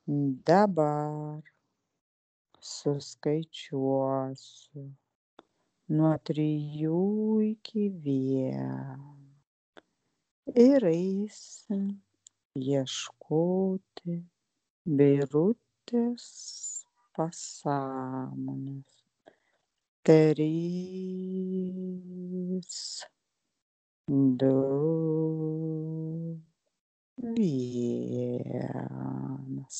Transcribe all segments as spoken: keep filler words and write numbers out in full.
Dabar suskaičiuosiu nuo trijų iki vieno ir eisim ieškoti Birutės pasąmonės. Trys, du, vienas.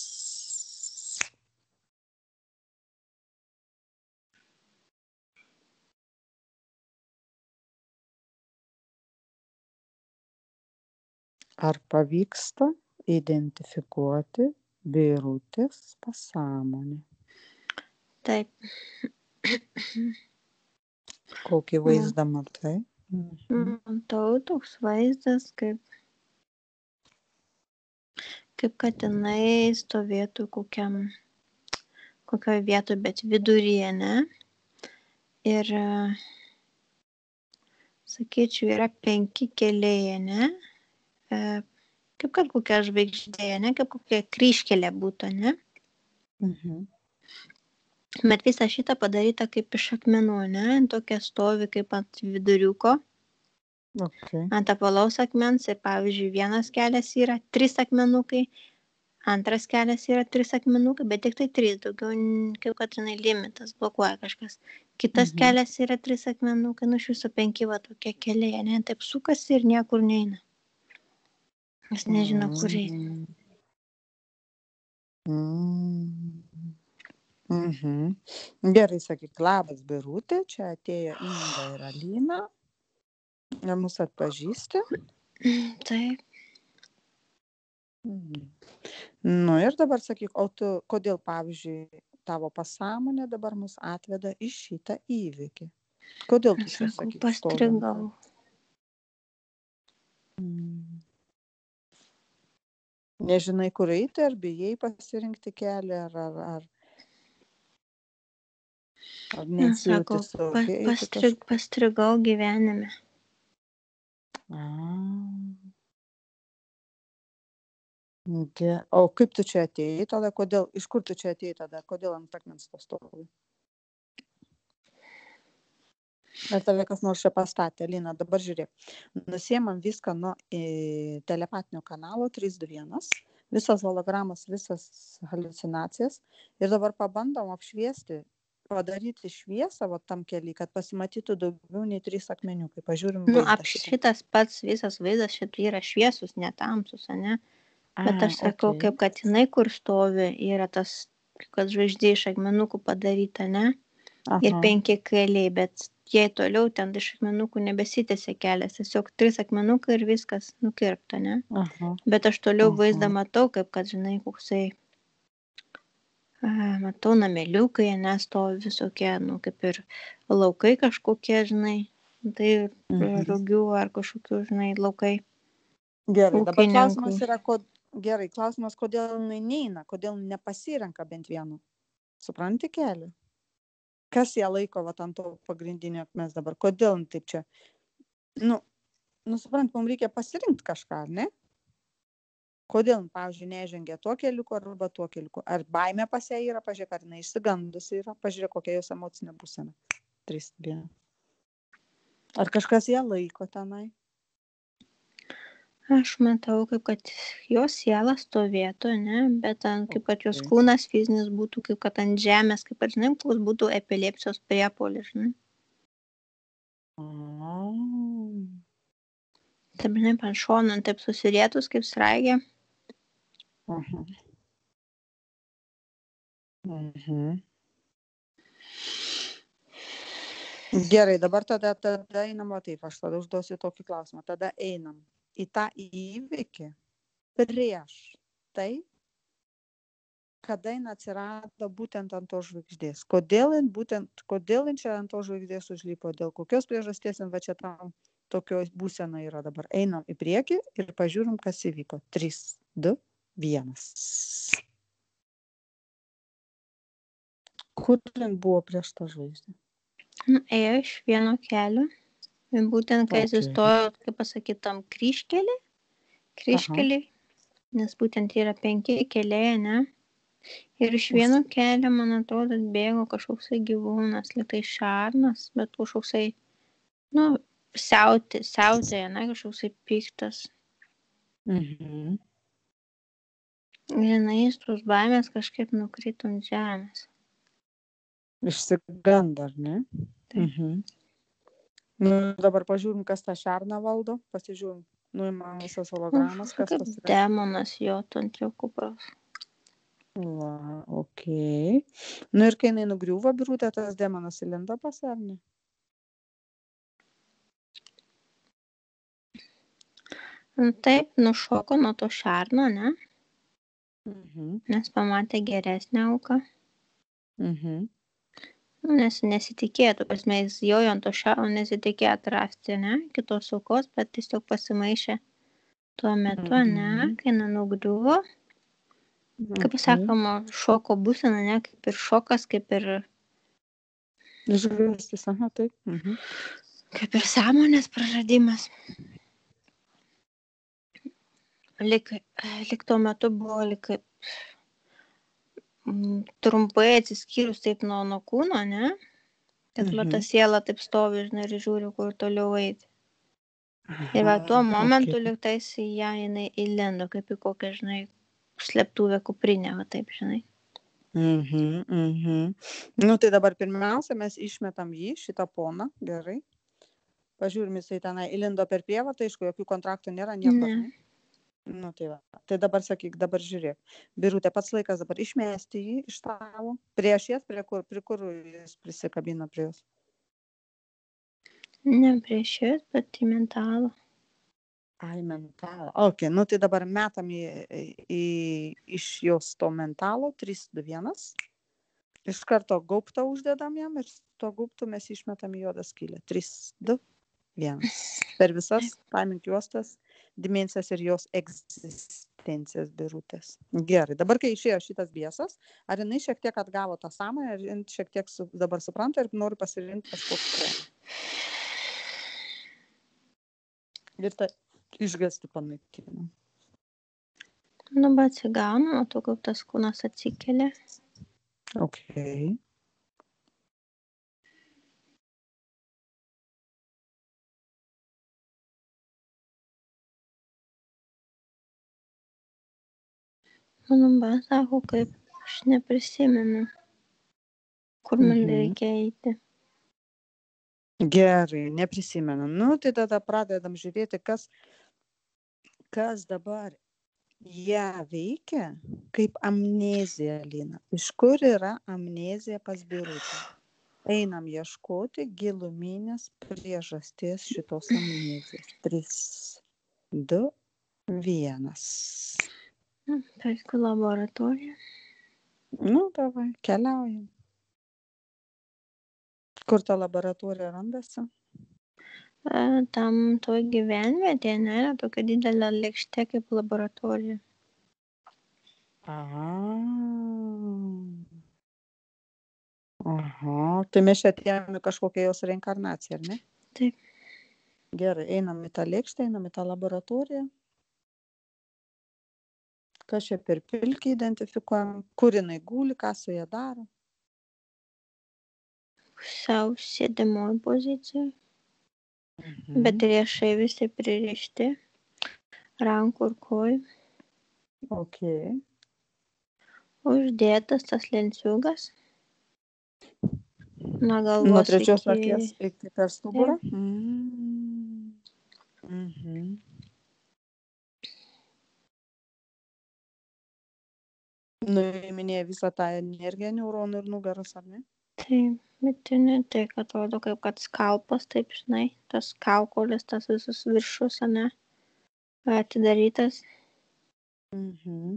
Ar pavyksta identifikuoti Birutės pasąmonę? Taip. Kokį vaizdą matai? Mhm. Matau toks vaizdas, kaip, kaip kad jinai stovėtų kokiam, kokioje vietoje, bet viduryje, ne? Ir, sakyčiau, yra penki keliai, ne? E, kaip kad kokia žvaigždė, ne? Kaip kokia kryžkelė būtų, ne? Mhm. Bet visa šita padaryta kaip iš akmenų, ne? Tokia stovi kaip ant viduriuko. Okay. Ant apvalaus akmens ir, pavyzdžiui, vienas kelias yra trys akmenukai, antras kelias yra trys akmenukai, bet tik tai trys, daugiau kaip kad, žinai, limitas, blokuoja kažkas. Kitas Mhm. kelias yra trys akmenukai, nu iš viso penki va tokie keliai, ne? Taip sukasi ir niekur neina. Jis nežino, kur eina. Mm. Mhm. Gerai, sakyk, labas Birutė, čia atėjo Inga ir Alina. Ar mus atpažįsti? Taip. Mhm. Nu ir dabar sakyk, o tu, kodėl, pavyzdžiui, tavo pasąmonė dabar mus atveda į šitą įvykį? Kodėl tu čia, Sakau, sakyk, pastrigau. Mm. Nežinai, kur eiti, ar bijai pasirinkti kelią, ar, ar, ar, ar nesijauti Sakau, pa, saugiai eiti pastrig, kažkur? pastrigau gyvenime. A. Ge- O kaip tu čia atėjai tada, kodėl, iš kur tu čia atėjai tada, kodėl ant akmens to stovi? Ar tave kas nors čia pastatė, Lina, dabar žiūrėk. Nusiemam viską nuo e, telepatinio kanalo trys du vienas, visas hologramas, visas haliucinacijas ir dabar pabandom apšviesti, padaryti šviesą va, tam kely, kad pasimatytų daugiau nei trys akmeniukai. Pažiūrim Nu, vaizdą ap šitą. šitas pats visas vaizdas šit yra šviesus, netamsus, ne? Bet A, aš sakau, okay. kaip kad jinai kur stovi, yra tas, kaip kad žvaigždė iš akmenukų padaryta, ne? Ir Aha. penki keliai, bet jei toliau ten iš akmenukų nebesitęsia kelias, tiesiog trys akmenukai ir viskas nukirpta, ne? Aha. Bet aš toliau Aha. vaizdą matau, kaip kad, žinai, koksai, a, matau nameliukai, nestovi visokie, nu, kaip ir laukai kažkokie, žinai, tai Mhm. rugių ar kažkokių, žinai, laukai. Gerai, dabar Ūkininkų. klausimas yra, kod... gerai, klausimas, kodėl jinai neina, kodėl nepasirenka bent vienu. Supranti kelią? Kas ją laiko va ant to pagrindinio akmens dabar? Kodėl jinai taip čia? Nu, nu suprant, mums reikia pasirinkti kažką, ar ne? Kodėl, pavyzdžiui, nežengia tuo keliuku arba tuo keliuku? Ar baimė pas ją yra, pažiūrėk, ar jinai išsigandusi yra, pažiūrėk, kokia jos emocinė būsena. Trys, viena. Ar kažkas ją laiko tenai? Aš matau, kaip kad jos siela stovėtų, ne, bet ant, kaip kad jos Okay. kūnas fizinis būtų, kaip kad ant žemės, kaip kad, žinai, koks būtų epilepsijos priepuolis, žinai. Mm. Taip, žinai, ant šono, taip susirietus kaip sraigė. Mhm. Mhm. Gerai, dabar tada, tada einam, o taip, aš tada užduosiu tokį klausimą. Tada einam į tą įvykį prieš tai, kada jin atsirado būtent ant to žvaigždės. Kodėl jin būtent, kodėl jin čia ant to žvaigždės užlipo, dėl kokios priežasties jin va čia tam tokio būsena yra dabar. Einam į priekį ir pažiūrim, kas įvyko. trys, du, vienas. Kur jin buvo prieš tą žvaigždę? Nu, ėjo iš vieno kelio. Ir būtent, kai Okay. atsistojo, kaip pasakyti, tam kryžkelį, kryžkelį, nes būtent yra penki keliai, ne? Ir iš vieno kelio, man atrodo, bėgo kažkoksai gyvūnas, lyg tai šarnas, bet kažkoksai, nu, siautė, siautė, ne, kažkoksai piktas. Mhm. Ir jinai tos baimės kažkaip nukrito ant žemės. Išsigando, ar ne? Taip. Mhm. Nu, dabar pažiūrim, kas tą šarną valdo. Pasižiūrim, nuimam visas hologramas, kas Kaip tas yra. demonas jo ant jo kupros. Va, okei. Nu ir kai jinai nugriuvo, Birutė, tas demonas įlindo pas ją, ar ne? Nu, taip, nušoko nuo to šarno, ne? Mhm. Nes pamatė geresnę auką. Mhm. Nu, nes nesitikėjo, tu prasme, jis jojo ant to šarno, nesitikėjo atrasti, ne? Kitos aukos, bet tiesiog pasimaišė tuo metu, ne? Mhm. Kai jinai nugriuvo. Kaip Okay. sakoma, šoko būsena, ne? Kaip ir šokas, kaip ir... Išgąstis, aha, taip. Mhm. Kaip ir sąmonės praradimas. Lik, lik tuo metu buvo lik mm, trumpai atsiskyrus taip nuo, nuo kūno, ne? Kad mhm. ta siela taip stovi, žinai, ir žiūri, kur toliau eiti. Ir va tuo momentu okay. Lik tais į ją jinai įlendo, kaip į kokią, žinai, slėptuvę kuprinę, va taip, žinai. Mhm, mhm. Nu tai dabar pirmiausia mes išmetam jį, šitą poną, gerai. Pažiūrim, jisai tenai įlindo per prievartą, aišku, jokių kontraktų nėra, nieko. Ne. Nu tai va. Tai dabar sakyk, dabar žiūrėk. Birutė, pats laikas dabar išmesti jį iš tavo. Prieš jas, prie kur, prie kur jis prisikabina prie jos? Ne prieš jas, bet į mentalą. Ai, mentalą. Ok, nu tai dabar metam į, į, iš jos to mentalo, trys, du, vienas. Iš karto gaubtą uždedam jam ir to gaubtų mes išmetam į juodą skylę. trys, du, vienas. Per visas timing juostas, dimensijas ir jos egzistencijas Birutės. Gerai, dabar kai išėjo šitas biesas, ar jinai šiek tiek atgavo tą sąmonę, ar jinai šiek tiek su, dabar supranta ir nori pasirinkti kažkokį sprendimą. Ir tą išgąstį panaikinam. Nu, bet atsigauna, matau, kaip tas kūnas atsikelia. Ok. Nu, bet sako, kaip aš neprisimenu, kur man Mhm. reikia eiti. Gerai, neprisimenu. Nu, tai tada pradedam žiūrėti, kas, kas dabar ją veikia, kaip amnezija, Lina. Iš kur yra amnezija pas Birutę? Einam ieškoti giluminės priežasties šitos amnezijos. trys, du, vienas. Paskui laboratoriją. Nu, davai, keliaujam. Kur ta laboratorija randasi? Tam toj gyvenvietėje nėra tokia didelė lėkštė kaip laboratorija. Aha. Aha. Tai mes čia atėjome kažkokią jos reinkarnaciją, ar ne? Taip. Gerai, einam į tą lėkštę, einam į tą laboratoriją. Kas čia per pilkį identifikuojam, kur jinai guli, ką su ją daro. Pusiau sėdimoj pozicijoj. Mhm. Bet riešai visi pririšti. Rankų ir kojų. Ok. Uždėtas tas lenciūgas. Nuo galvos Nuo trečios iki... akies iki per stuburą. Mm. Mhm. Nuiminėja visą tą energiją neuronų ir nugaros, ar ne? Taip, bet ne tai, kad atrodo kaip kad skalpas, taip, žinai, tas kaukolis, tas visus viršus, ne, atidarytas, Mhm.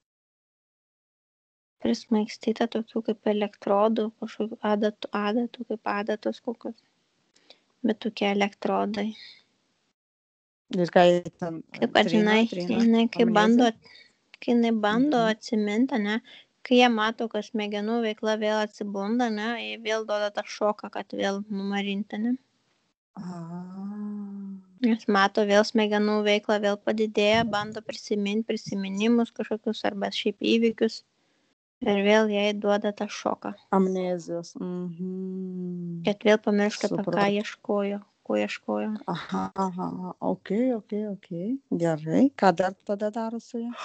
prismaigstyta tokių kaip elektrodų, kažkokių adatų, adatų, kaip adatos kokios, bet tokie elektrodai. Ir ką jie ten Kaip kad, trina, žinai, trina, jinai kai bando, amneziją? kai jinai bando Mhm. atsiminti, ne, kai jie mato, kad smegenų veikla vėl atsibunda, ne, jie vėl duoda tą šoką, kad vėl numarinti, ne. Ah. Jis mato vėl smegenų veiklą, vėl padidėja, bando prisiminti prisiminimus kažkokius arba šiaip įvykius ir vėl jai duoda tą šoką. Amnezijos. Mhm. Kad vėl pamiršta, apie ką Supratau. ieškojo, ko ieškojo. Aha, aha, ok, ok, ok. Gerai. Ką dar tada daro su ja?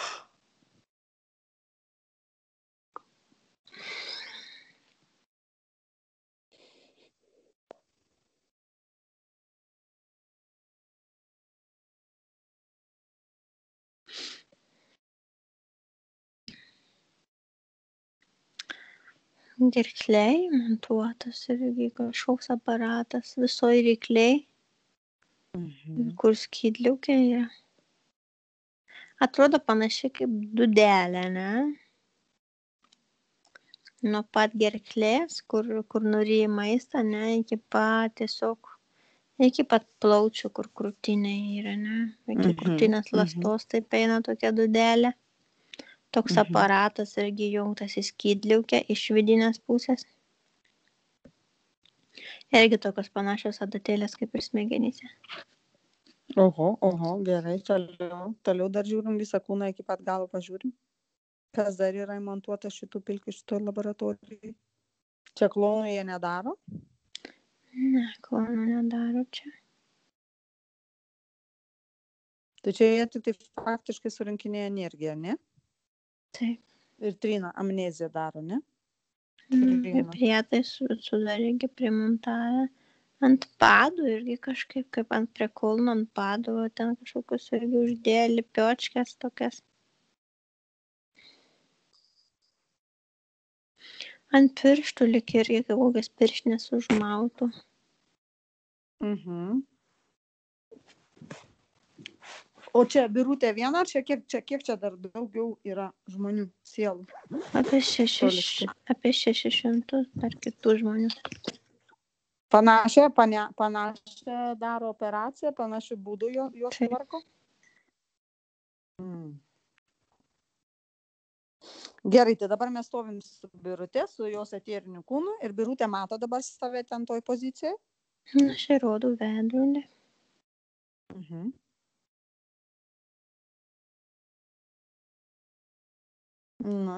Dirkliai montuotas irgi kažkoks aparatas visoj rykliai, Mhm. kur skydliaukė yra. Atrodo panašiai kaip dūdelė, ne? Nuo pat gerklės, kur, kur nuryji maistą, ne, iki pat tiesiog, iki pat plaučių, kur krūtinė yra, ne? Iki Mhm, krūtinės mhm. lastos taip eina tokia dūdelė. Toks Mhm. aparatas irgi jungtas į skydliaukę iš vidinės pusės. Irgi tokios panašios adatėlės kaip ir smegenyse. Oho, oho, gerai, toliau, toliau dar žiūrim visą kūną iki pat galo pažiūrim. Kas dar yra įmontuota šitų pilkių šitoj laboratorijai? Čia klounų jie nedaro? Ne, klounų nedaro čia. Tai čia jie tik tai faktiškai surinkinėja energiją, ne? Taip. Ir trina amneziją daro, ne? Mm, Trina. prietaisų sudarė irgi primontavę. Ant padų irgi kažkaip, kaip ant prie kulno, ant padų, ten kažkokius irgi uždėjo lipiočkės tokias. Ant pirštų lyg irgi kokias pirštinės užmautų. Mhm. O čia Birutė viena, ar čia kiek, čia kiek čia dar daugiau yra žmonių, sielų? Apie šešis, Solistų. apie šešis šimtus dar kitų žmonių. Panašią, pane, panašią daro operaciją, panašių būdų jo, juos Taip. tvarko? Mm. Gerai, tai dabar mes stovim su Birutė, su jos eteriniu kūnu ir Birutė mato dabar save ten toj pozicijai? Na, aš ir rodau veidrodį. Mhm. Na.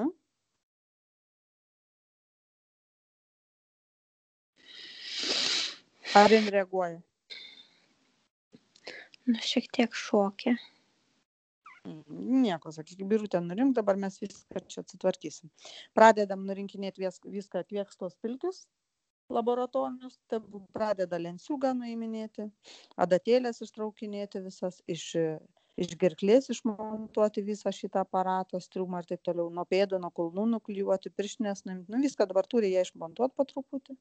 Ar jin reaguoja? Na, šiek tiek šokė. Nieko, sakykime, Birutė nurink, dabar mes viską čia atsitvarkysim. Pradedam nurinkinėti vis, viską, atvieks tos pilkius laboratorinius, pradeda lenciūgą nuiminėti, adatėlės ištraukinėti visas, iš, iš gerklės išmontuoti visą šitą aparatą, striumą ir taip toliau, nuo pėdų, nuo kulnų nuklijuoti, pirštinės, nu viską dabar turi jie išmontuoti po truputį.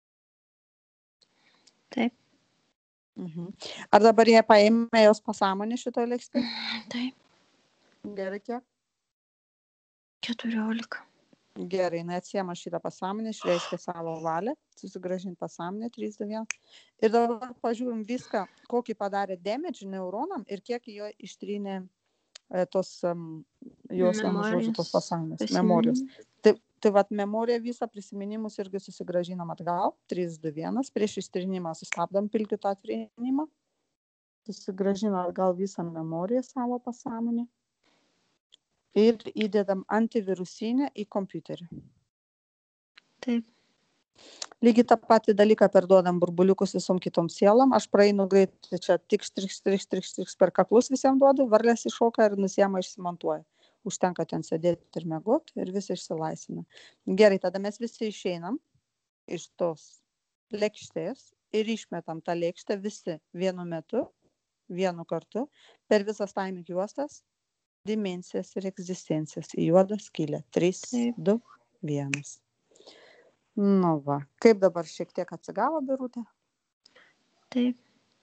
Taip. Mhm. Ar dabar jie paėmė jos pasąmonę šito lėkštę? Taip. Gerai, kiek? keturiolika. Gerai, jinai atsiema šitą pasąmonę, išreiškia savo valią, susigrąžinti pasąmonę, trys, du, vienas. Ir dabar pažiūrim viską, kokį padarė damage neuronam ir kiek jo ištrynė e, tos um, jos, vienu žodžiu, tos pasąmonės, memorijos. Tai, tai vat memoriją visą prisiminimus irgi susigrąžinam atgal, trys, du, vienas, prieš ištrynimą sustabdom pilkių tą trynimą, susigrąžinam atgal visą memoriją savo pasąmonę. Ir įdedam antivirusinę į kompiuterį. Taip. Lygiai tą patį dalyką perduodam burbuliukus visom kitom sielom. Aš praeinu greitai, čia tik štrik, štrik, štrik, štrik per kaklus visiems duodu, varlės iššoka ir nusiema išsimontuoja. Užtenka ten sėdėti ir mėgoti ir visi išsilaisvina. Gerai, tada mes visi išeinam iš tos lėkštės ir išmetam tą lėkštę visi vienu metu, vienu kartu, per visas timing juostas, dimensijas ir egzistencijas į juodą skylę. trys, du, vienas. Nu va, kaip dabar šiek tiek atsigavo Birutė? Taip.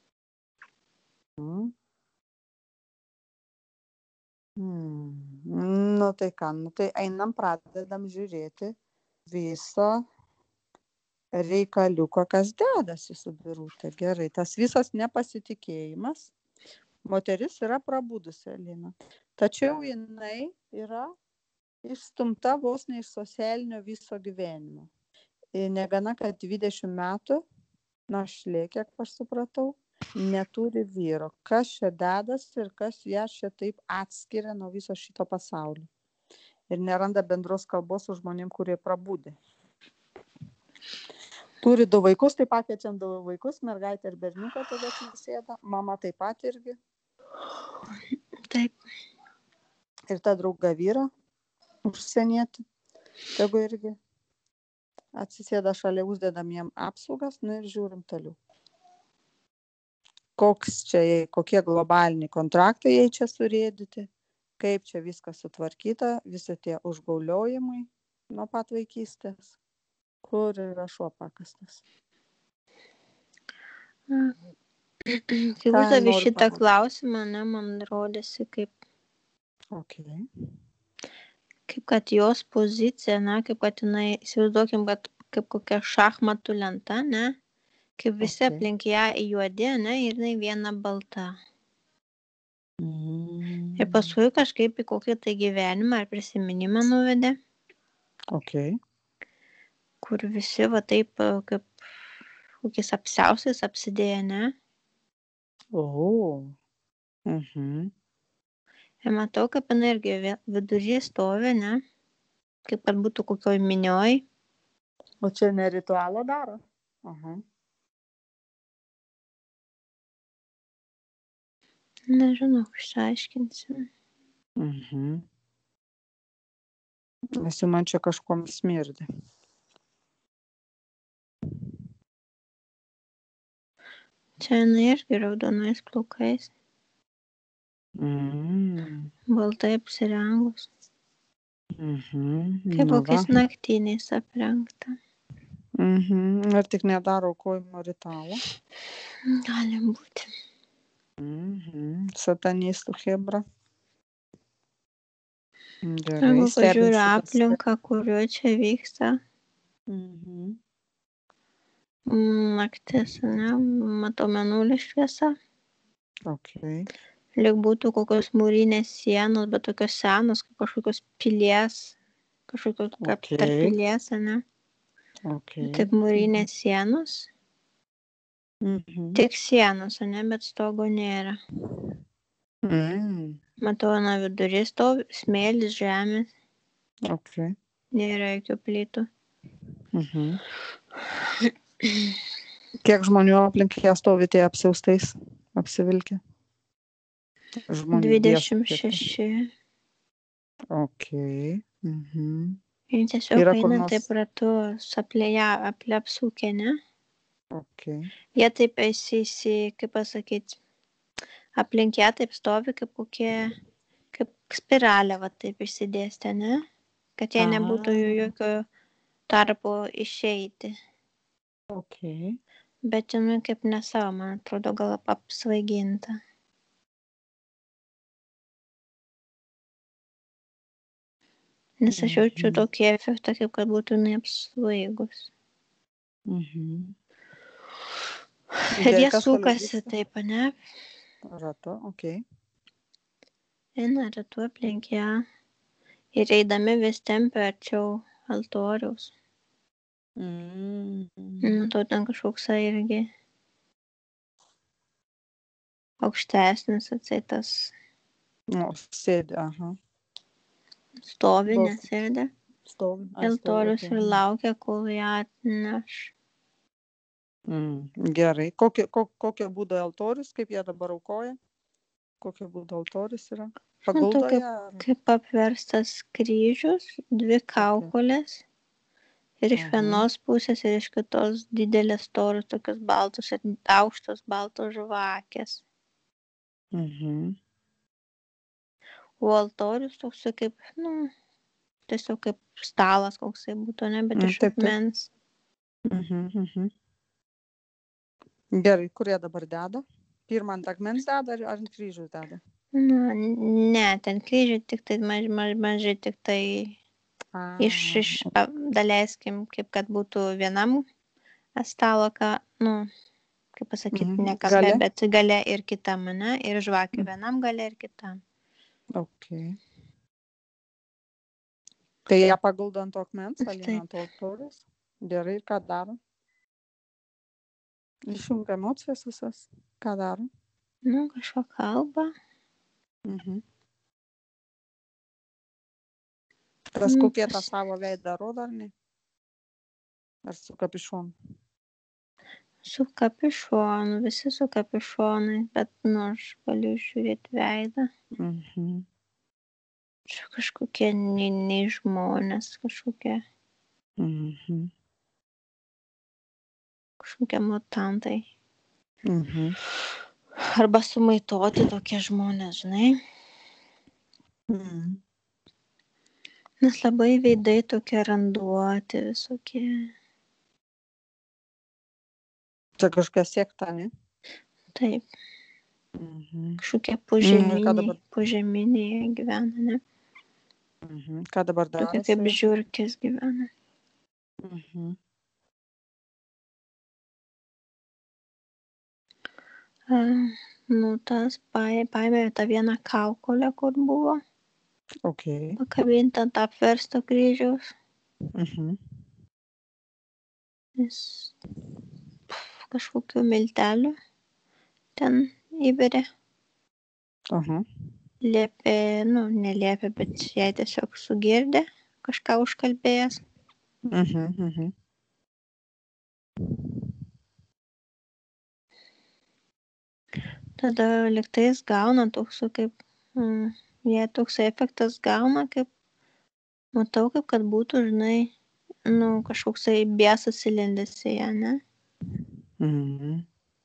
Mm. Mm. Nu tai ką, nu tai einam, pradedam žiūrėti viso reikaliuko, kas dedasi su Birutė. Gerai, tas visas nepasitikėjimas. Moteris yra prabudusi, Alina. Tačiau jinai yra išstumta vos ne iš socialinio viso gyvenimo. Ir negana, kad dvidešimt metų našlė, kiek aš supratau, neturi vyro. Kas čia dedas ir kas ją čia taip atskiria nuo viso šito pasaulio. Ir neranda bendros kalbos su žmonėm, kurie prabūdė. Turi du vaikus, taip pakeičiant du vaikus, mergaitę ir berniuką tada atsisėda. Mama taip pat irgi. Taip. Ir ta drauga vyro, užsienietį, tegu irgi atsisėda šalia, uždedam jam apsaugas, nu ir žiūrim toliau. Koks čia, kokie globaliniai kontraktai jai čia surėdyti, kaip čia viskas sutvarkyta, visi tie užgauliojimai nuo pat vaikystės, kur yra šuo pakastas. Kai uždavė šitą klausimą, ne, man rodėsi kaip Okay. Kaip kad jos pozicija, na, kaip kad jinai, įsivaizduokim, kad kaip kokia šachmatų lenta, ne, kaip visi Okay. aplink ją juodi, ne, ir jinai viena balta. Mm. Ir paskui kažkaip į kokį tai gyvenimą ar prisiminimą nuvedė, Okay. kur visi va taip kaip kokiais apsiaustais apsidėję, ne. O. Mhm. Ir matau, kaip jinai irgi vi- vidury stovi, ne, kaip kad būtų kokioj minioj. O čia ne ritualo daro? Aha. Nežinau, išaiškinsim. Mhm. Nes jau man čia kažkuom smirdi. Čia jinai irgi raudonais plaukais, Mm. baltai apsirengus. Mhm. Kaip Nu va. kokiais naktiniais aprengta. Mhm. Ar tik nedaro aukojimo ritualo? Gali būti. Mhm. Satanistų chebra. Gerai. Jeigu stebim pažiūriu šitą aplinką, kurio čia vyksta, Mhm. mm, naktis, ne, matau mėnulio šviesą. Okay. Lyg būtų kokios mūrinės sienos, bet tokios senos, kaip kažkokios pilies, kažkokios kaip Okay. tarp pilies, ne. Okay. Tik mūrinės sienos, Mhm. tik sienos, ne, bet stogo nėra. Mm. Matau, na, vidury stovi smėlis, žemės, Okay. nėra jokių plytų. Mhm. Kiek žmonių aplink ją stovi tie apsiaustais, apsivilkę? Žmonių Dvidešimt viešpatie. šeši. Okay. Mhm. Ir tiesiog Yra kur eina nors- taip ratu, aplėja, aplepsukė, ne? Okay. Jie taip įsisi, kaip pasakyti, aplink ją taip stovi kaip kokie, kaip spiralė, va taip išsidėstė, ne? Kad jie nebūtų jų jokio tarpo išeiti. Okay. Bet jinai kaip ne savo, man atrodo, gal ap- apsvaiginta. Nes aš jaučiu Mhm. tokį efektą, kaip kad būtų jinai apsvaigus. Mhm. Ir Gerai, jie kas toliau sukasi vyksta? taip, ne? Ratu, okay. Eina ratu aplink ją. Ir eidami vis tempia arčiau altoriaus. Mm. Matau, ten kažkoks irgi aukštesnis atseitas O, sėdi, aha. stovi, Balsas. nesėdi. Stovi. Ai, stovi, Altorius okay. ir laukia, kol ją atneš. Mm. Gerai. Kokie, ko, kokio būdo altorius, kaip jie dabar aukoja? Kokio būdo altorius yra? Matau, Paguldoje? kaip, ar- kaip apverstas kryžius, dvi kaukolės. Ir iš Aha. vienos pusės ir iš kitos didelės toros, tokios baltos ir aukštos baltos žvakės. Mhm. O altorius toksai kaip, nu, tiesiog kaip stalas koksai būtų, ne, bet Mm, iš taip, taip. akmens. Mhm. Mhm. Gerai, kur jie dabar deda? Pirmą ant akmens deda ar ar ant kryžiaus deda? Na, ne, ten kryžiai tik tai maži, maži, maži tik tai A, iš, iš a, daleiskim, kaip kad būtų vienam stalo, ką, nu, kaip pasakyti, Mhm. ne kampe, Gale? bet gale ir kitam, ne, ir žvakių Mm. vienam gale ir kitam. Okay. Tai ją paguldo ant to akmens, Taip. alina ant to altoriaus. Gerai, ir ką daro? Išjungia emocijas visas. ką daro? Nu, kažko kalba. Mhm. Tas Nu, kokie tą pas- savo veidą rodo, ar ne? Ar su kapišonu? Su kapišonu, visi su kapišonais, bet, nu, aš galiu žiūrėti veidą. Mhm. Čia kažkokie nei, nei žmonės, kažkokie, Mhm. kažkokie mutantai. Mhm. Arba sumaitoti tokie žmonės, žinai. Mhm. Nes labai veidai tokie randuoti visokie. Čia kažkokia sekta, ne? Taip, Mhm. kažkokie Mm, ką požeminiai, dabar? požeminiai gyvena, ne? Mhm. Ką dabar Tokie daro su kaip juo? žiurkės gyvena. Mhm. A, nu, tas paė- paėmė tą vieną kaukolę, kur buvo Ok. pakabinta ant apversto kryžiaus. Mhm. Jis pf, kažkokių miltelių ten įberė. Aha. Liepė, nu, neliepė, bet jai tiesiog sugirdė, kažką užkalbėjęs. Mhm. Mhm. Tada liktais gauna toks, kaip, mm, jie toks efektas gauna, kaip, matau, kaip kad būtų, žinai, nu, kažkoksai biesas įlindęs į ją, ne? Mhm.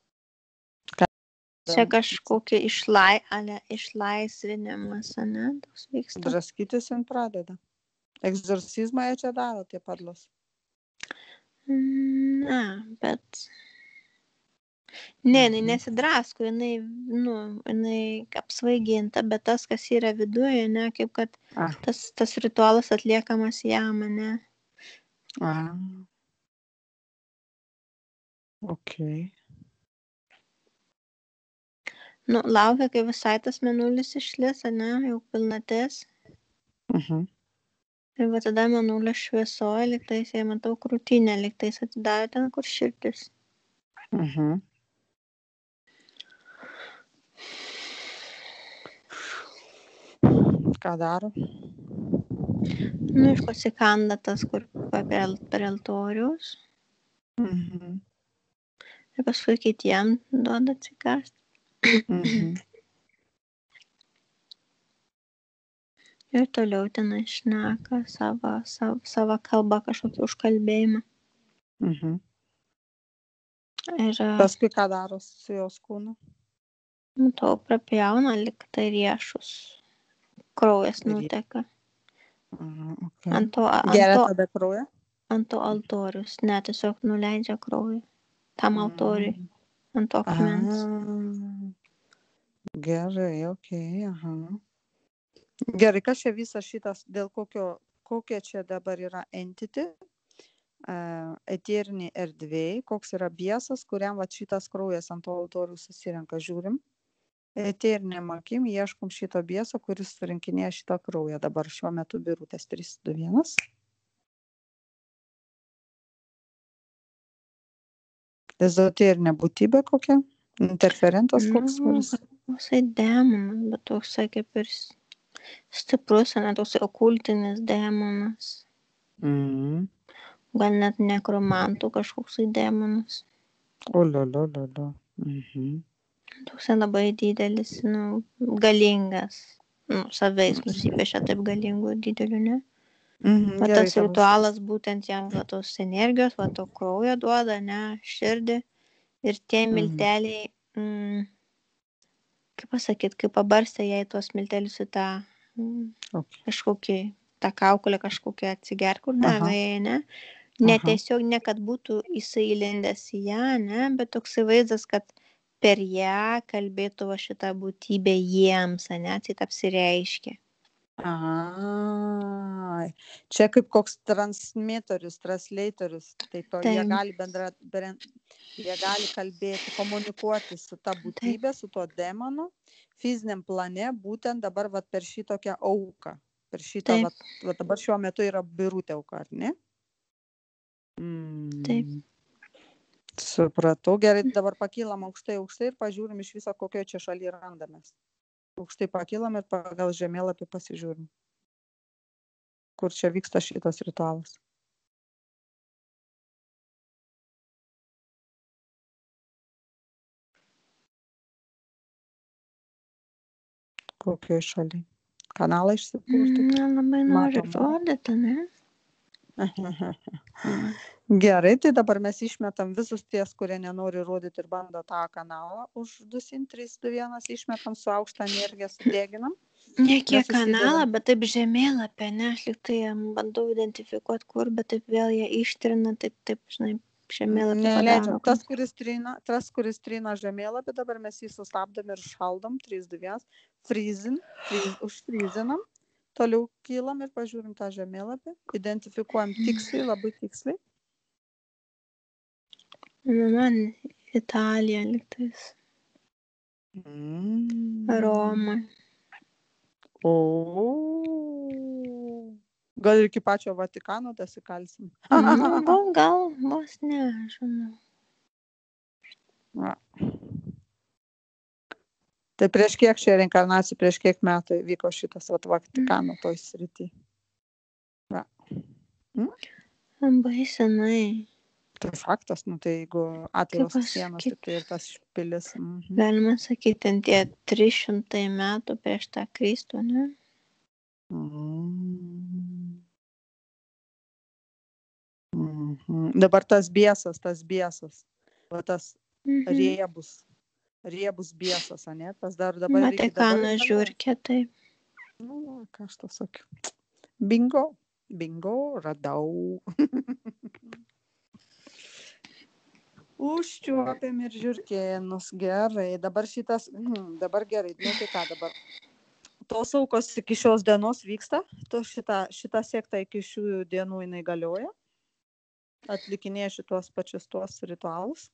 Čia kažkokia išlai, ale, išlaisvinimas, ne? Toks vyksta. Draskytis jin pradeda. Egzorcizmą jie čia daro, tie padlos. Mm, ne, bet... Ne, jinai Mhm. nesidrasko, jinai, nu, jinai apsvaiginta, bet tas, kas yra viduje, ne, kaip kad Ah. tas, tas ritualas atliekamas jam, ne? Ah. Ok. Nu, laukia, kai visai tas mėnulis išlis, ne, jau pilnatis. Mhm. Ir va tada mėnulio šviesoje, liktais, jei matau krūtinę, liktais atidavė ten, kur širdis. Mhm. Ką daro? Nu, iš ko sikanda tas, kur prie, prie altoriaus. Mhm. Ir paskui kitiem duoda atsikast. Mhm. Ir toliau ten šneka savo, savo, savo kalbą kažkokį užkalbėjimą. Mhm. Ir Paskui ką daro su jos kūnu? matau, prapjauna lyg tai riešus. Kraujas nuteka. Aha, okay. Ant to, ant Geria to, tada kraują? ant to altorius. Ne, tiesiog nuleidžia kraują. Tam altoriui. Mhm. Ant to akmens. Ah. Gerai, okei, okay, aha. Gerai, kas čia visas šitas, dėl kokio, kokia čia dabar yra entity, uh, eteriniai erdvėjai, koks yra biesas, kuriam va šitas kraujas ant to altorių susirenka, žiūrim. Eterinėm akim ieškom šito bieso, kuris surinkinėja šitą kraują. Dabar šiuo metu Birutės trys du vienas. Ezoterinė būtybė kokia? Interferentas koks, Nu, kuris? toksai demonas, bet toksai kaip ir stiprus, ne toksai okultinis demonas. Mhm. Gal net nekromantų kažkoksai demonas. O, lo, lo, lo, lo. Mhm. Toksai labai didelis, nu, galingas. Nu, savais nusipiešia taip galingų didelių, ne? Mhm, Va gerai, tas tavo ritualas būtent jam va tos energijos, va to kraujo duoda, ne, širdį. Ir tie Mhm. milteliai, mm, kaip pasakyt, kaip pabarstė jai tuos miltelius į tą mm, Okay. kažkokį, tą kaukulę kažkokią atsigerk, kur Aha. davė jai, ne? Ne Aha. tiesiog, ne kad būtų jisai įlindęs į ją, ne, bet toksai vaizdas, kad per ją kalbėtų va šitą būtybę jiems, ne, tai apsireiškia. Ai, čia kaip koks transmitorius, translatorius, taip, Taip. jie gali bendra, bren, jie gali kalbėti, komunikuoti su ta būtybė, su tuo demonu, fiziniam plane, būtent dabar vat, per šitokią auką, per šitą, Taip. vat, vat, dabar šiuo metu yra Birutė auka, ar ne? Mm. Taip. Supratau. Gerai, dabar pakylam aukštai, aukštai ir pažiūrim iš viso, kokio čia šalyje randamės. Aukštai pakylam ir pagal žemėlapį pasižiūrim, kur čia vyksta šitas ritualas. Kokioj šalyje? Kanalą išsipurti. Nelabai noriu Matom. rodyti, ne? Gerai, tai dabar mes išmetam visus ties, kurie nenori rodyti ir bando tą kanalą uždusinti. trys, du, vienas išmetam su aukštą energiją, sudeginam. Ne kiek Nesusidedam. kanalą, bet taip žemėlapį, ne? Aš lyg tai bandau identifikuoti kur, bet taip vėl jie ištrina, taip, taip, žinai, žemėlapį Neleidžiam. padaro. Tas, kuris trina, tas, kuris trina žemėlapį, dabar mes jį sustabdom ir šaldom. trys, du, vienas. Freezin, freeze, užfryzinam. Toliau kylam ir pažiūrim tą žemėlapį. Identifikuojam tiksliai, labai tiksliai. Nu, man Italija liktais. Mm. Roma. O. Gal ir iki pačio Vatikano dasikalsim. Nu, gal, gal, vos ne, žinau. Va. Tai prieš kiek šia reinkarnacija, prieš kiek metų vyko šitas vat, Vatikano toj srity? Va. Labai senai. Tai faktas, nu tai jeigu atviros Kaip sienos, pasakyt? tik tai ir tas pilis. Mhm. Galima sakyti, ten tie trys šimtai metų prieš tą Kristų, ne? Mhm. Mhm. Dabar tas biesas, tas biesas, va tas Mhm. riebus, riebus biesas, ane? Tas dar dabar iki dabar. Vatikano žiūrkė, taip. Nu, ką aš to sakiau. Bingo, bingo, radau. Užčiuopėm ir žiūrkėnus, gerai. Dabar šitas, hmm, dabar gerai, nu tai ką dabar. Tos aukos iki šios dienos vyksta, to šita, šita sekta iki šių dienų jinai galioja. Atlikinėja šitos pačius tuos ritualus.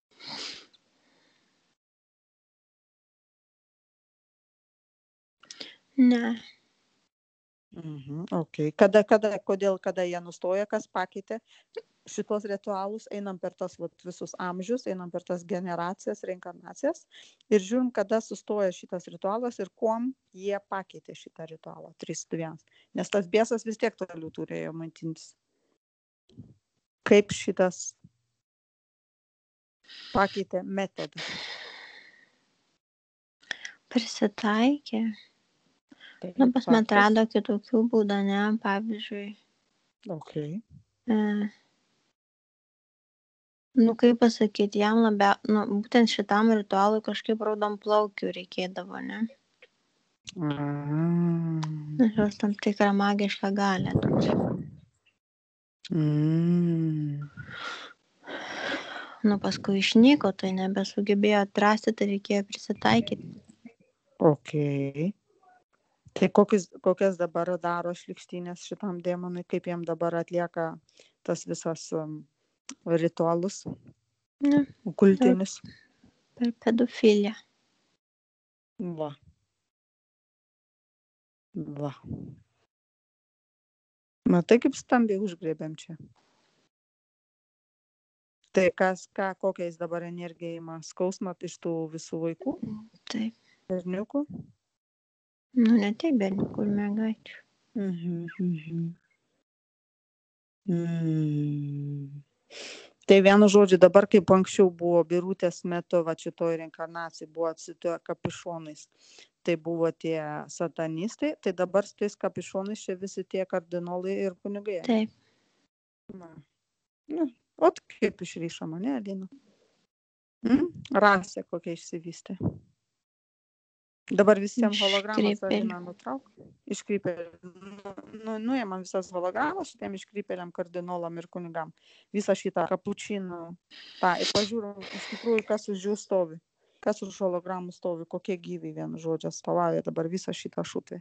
Ne. Mhm, okay. Kada, kada, kodėl, kada jie nustoja, kas pakeitė šitos ritualus, einam per tas vat, visus amžius, einam per tas generacijas, reinkarnacijas ir žiūrim, kada sustoja šitas ritualas ir kuom jie pakeitė šitą ritualą. trys, du, vienas. Nes tas biesas vis tiek toliau turėjo maitintis. Kaip šitas pakeitė metodą? Prisitaikė. Taip, Nu, pas man faktas. atrado kitokių būdų, ne? Pavyzdžiui, Okay. e, nu, kaip pasakyti, jam labiau, nu, būtent šitam ritualui kažkaip raudonplaukių reikėdavo, ne? Mm. Nes jos tam tikrą magišką galią turi. Mm. Nu, paskui išnyko, tai nebesugebėjo atrasti, tai reikėjo prisitaikyti. Okay. Tai kokius, kokias dabar daro šlykštynės šitam demonui, kaip jam dabar atlieka tas visas um, ritualus, Nu, kultinius. per pedofiliją. Va. Va. Matai, kaip stambiai užgrėbėm čia. Tai kas, ką, kokią jis dabar energiją ima? Skausmą iš tų visų vaikų, Taip. berniukų? Nu, ne tiek berniukų ir mergaičių. Mhm, mhm. Mm. Tai vienu žodžiu, dabar kaip anksčiau buvo Birutės metu, va šitoj reinkarnacijai buvo su tuo kapišonais, tai buvo tie satanistai, tai dabar su tais kapišonais čia visi tie kardinolai ir kunigai. Taip. Na, nu, ot kaip išryšama, ne, Alina? Mm? Rasė kokia išsivystė. Dabar visiems hologramas Iškrypėlių. Alina nutrauk. Iškrypėliam. Nu, nu, nuėmam visas hologramas šitiem iškrypėliam kardinolam ir kunigam. Visą šitą kapučinų. Ta, ir pažiūrim, iš tikrųjų, kas už jų stovi. Kas už hologramų stovi, kokie gyviai vienu žodžiu atstovauja dabar visą šitą šutį.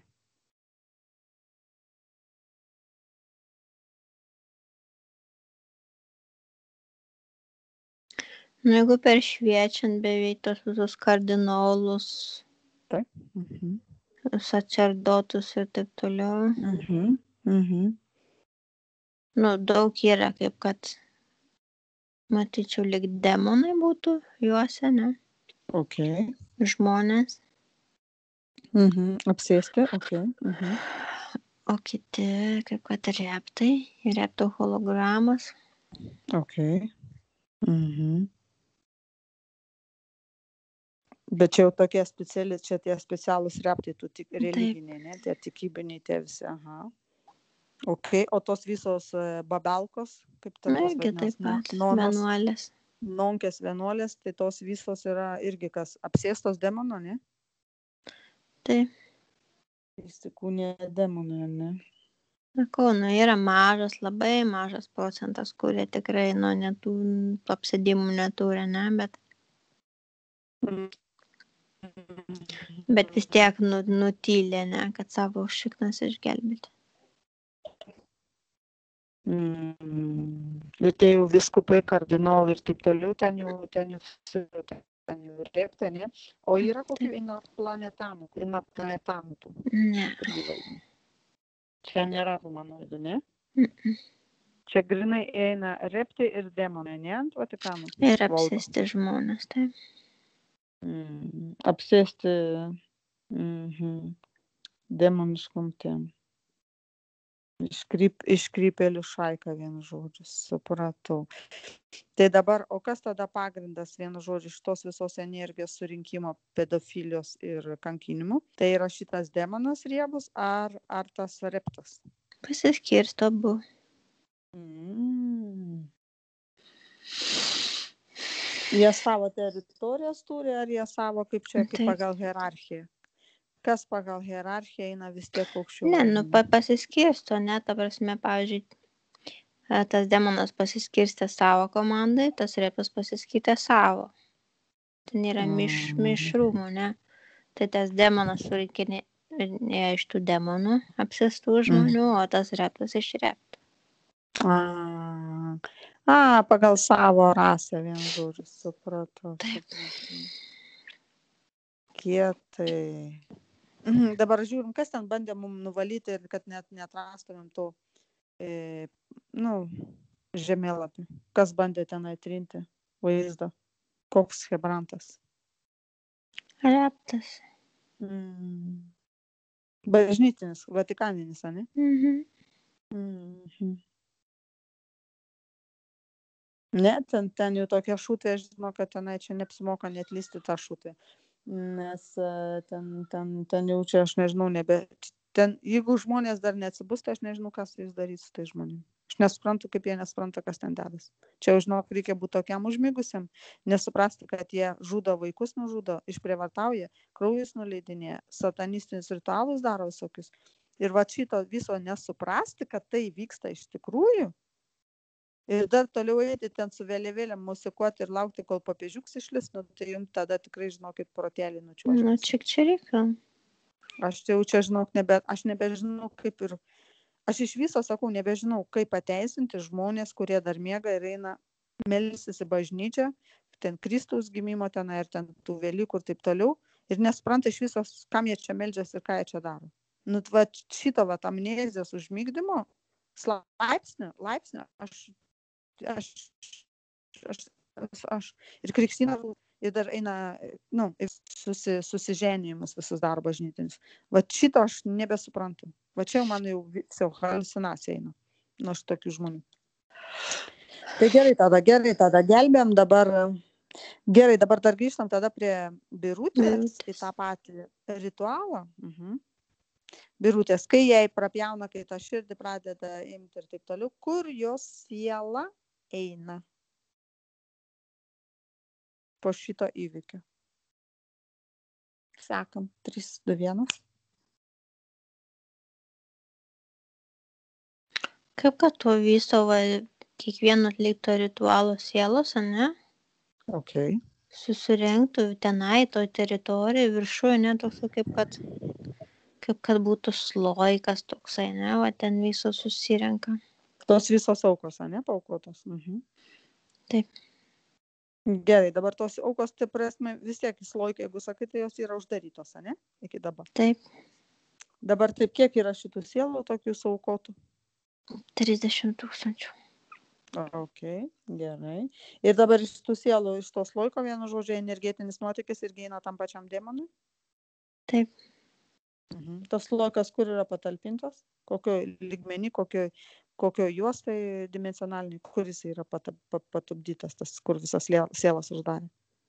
Nu, jeigu per šviečiant beveik tos visus kardinolus, Mhm. sacerdotus ir taip toliau. Mhm. Mhm. Nu, daug yra, kaip kad matyčiau, lyg demonai būtų juose, ne? Ok. Žmonės. Mhm. Apsėsti, ok. Mhm. O kiti, kaip kad reptai, reptų hologramos. Ok. Mhm. Bet čia jau tokie speciali, čia tie specialūs reptai, tu tik religiniai, ne, tie tikybiniai, tie visi, aha. Ok, o tos visos e, babelkos, kaip ten Na, tos irgi vadinamos, taip pat, nonos, vienuolės. nonkės vienuolės, tai tos visos yra irgi kas apsėstos demono, ne? Tai, Įsikūnė demonai, ne? sakau, nu, yra mažas, labai mažas procentas, kurie tikrai, nu, netų apsėdimų neturi, ne, bet, bet vis tiek nu, nutylė, ne, kad savo šiknas išgelbėti. Mm. Ir tai jau viskupai, kardinolai ir taip toliau, ten jau, ten jau, ten jau ir taip, ten, ne? O yra kokių eina planetamų, eina planetamų tų. Ne. Čia nėra humanoidų, ne? Mm-mm. Čia grinai eina reptai ir demonai, ne, ant Vatikano? Ir apsėsti žmonės, taip. Mm. Apsėsti mhm. demoniškom tiem. Iškryp, iškrypėlių šaika, vienu žodžiu, supratau. Tai dabar, o kas tada pagrindas, vienu žodžiu, šitos visos energijos surinkimo, pedofilijos ir kankinimų? Tai yra šitas demonas riebus ar, ar tas reptas? Pasiskirsto abu. Mm. Jie savo teritorijas turi, ar jie savo kaip čia, kaip Taip. pagal hierarchiją? Kas pagal hierarchiją eina vis tiek aukščiau? Ne, nu, pa, pasiskirsto, ne, ta prasme, pavyzdžiui, e, tas demonas pasiskirstė savo komandai, tas repas pasiskirstė savo. Ten yra miš, Mm. mišrumų, ne. Tai tas demonas surinkinė iš tų demonų apsėstų žmonių, o tas reptas iš reptų. A, a, pagal savo rasę, vienu žodžiu, supratau, supratau. Kietai. Mhm, dabar žiūrim, kas ten bandė mum nuvalyti ir kad net neatrastumėm to, e, nu, žemėlapį. Kas bandė ten atrinti vaizdą? Koks hebrantas? Reptas. Mm. Bažnytinis, vatikaninis, ane? Mhm. Mhm. Ne, ten, ten jau tokie šūtai, aš žinau, kad tenai čia neapsimoka net lysti tą šūtį. Nes e, ten, ten, ten jau čia, aš nežinau, nebe... Ten, jeigu žmonės dar neatsibus, tai aš nežinau, kas jais darys su tai žmonėm. Aš nesuprantu, kaip jie nesuprantu, kas ten dedas. Čia, žinok, reikia būti tokiam užmigusiam, nesuprasti, kad jie žudo vaikus, nužudo, išprievartauja, kraujus nuleidinėja, satanistinius ritualus daro visokius. Ir va šito viso nesuprasti, kad tai vyksta iš tikrųjų. Ir dar toliau eiti ten su vėliavėlėm musikuoti ir laukti, kol papiežiuks išlis, nu, tai jums tada tikrai, žinokit, protelį nučiuožti. Nu, čia čia reikia. Aš jau čia, žinok, nebe, aš nebežinau, kaip ir, aš iš viso sakau, nebežinau, kaip pateisinti žmonės, kurie dar miega ir eina melsis į bažnyčią, ten Kristaus gimimo ten ir ten tų Velykų ir taip toliau, ir nespranta iš viso, kam jie čia meldžiasi ir ką jie čia daro. Nu, va, šito va amnezijos užmigdymo, laipsnio, laipsnio, aš Aš, aš, aš, aš ir krikštyną, ir dar eina, nu, susi, susiženijimus visus daro bažnytinis. Va šito aš nebesuprantu. Va čia jau man jau visą haliucinacija eina nuo šitokių žmonių. Tai gerai tada, gerai tada gelbėjom dabar. Gerai, dabar dar grįžtam tada prie Birutės, į tą patį ritualą. Mhm. Birutės, kai jai prapjauna, kai tą širdį pradeda imti ir taip toliau, kur jos siela eina po šito įvykio. Sekam, trys, du, vienas. Kaip kad to viso, va, kiekvieno atlikto ritualo sielos, ne? Ok. Susirinktų tenai, toj teritorijoje, viršuje, ne, toks kaip kad, kaip kad būtų sloikas toksai, ne, va, ten visos susirenka. Tos visos aukos, ne, paaukotos. Mhm. Taip. Gerai, dabar tos aukos, tai prasme, vis tiek sloikai, jeigu sakai, tai jos yra uždarytos, ne, iki dabar. Taip. Dabar taip, kiek yra šitų sielų tokių suaukotų? trisdešimt tūkstančių. Ok, gerai. Ir dabar iš tų sielų, iš tos laiko, vienu žodžiu, energetinis nuotykis irgi eina tam pačiam demonui? Taip. Mhm. Tas lokas kur yra patalpintas? Kokio lygmenį, kokio, kokio juostai dimensionaliniai, kur jis yra pat, pat, patupdytas, tas, kur visas lie- sielas uždarė?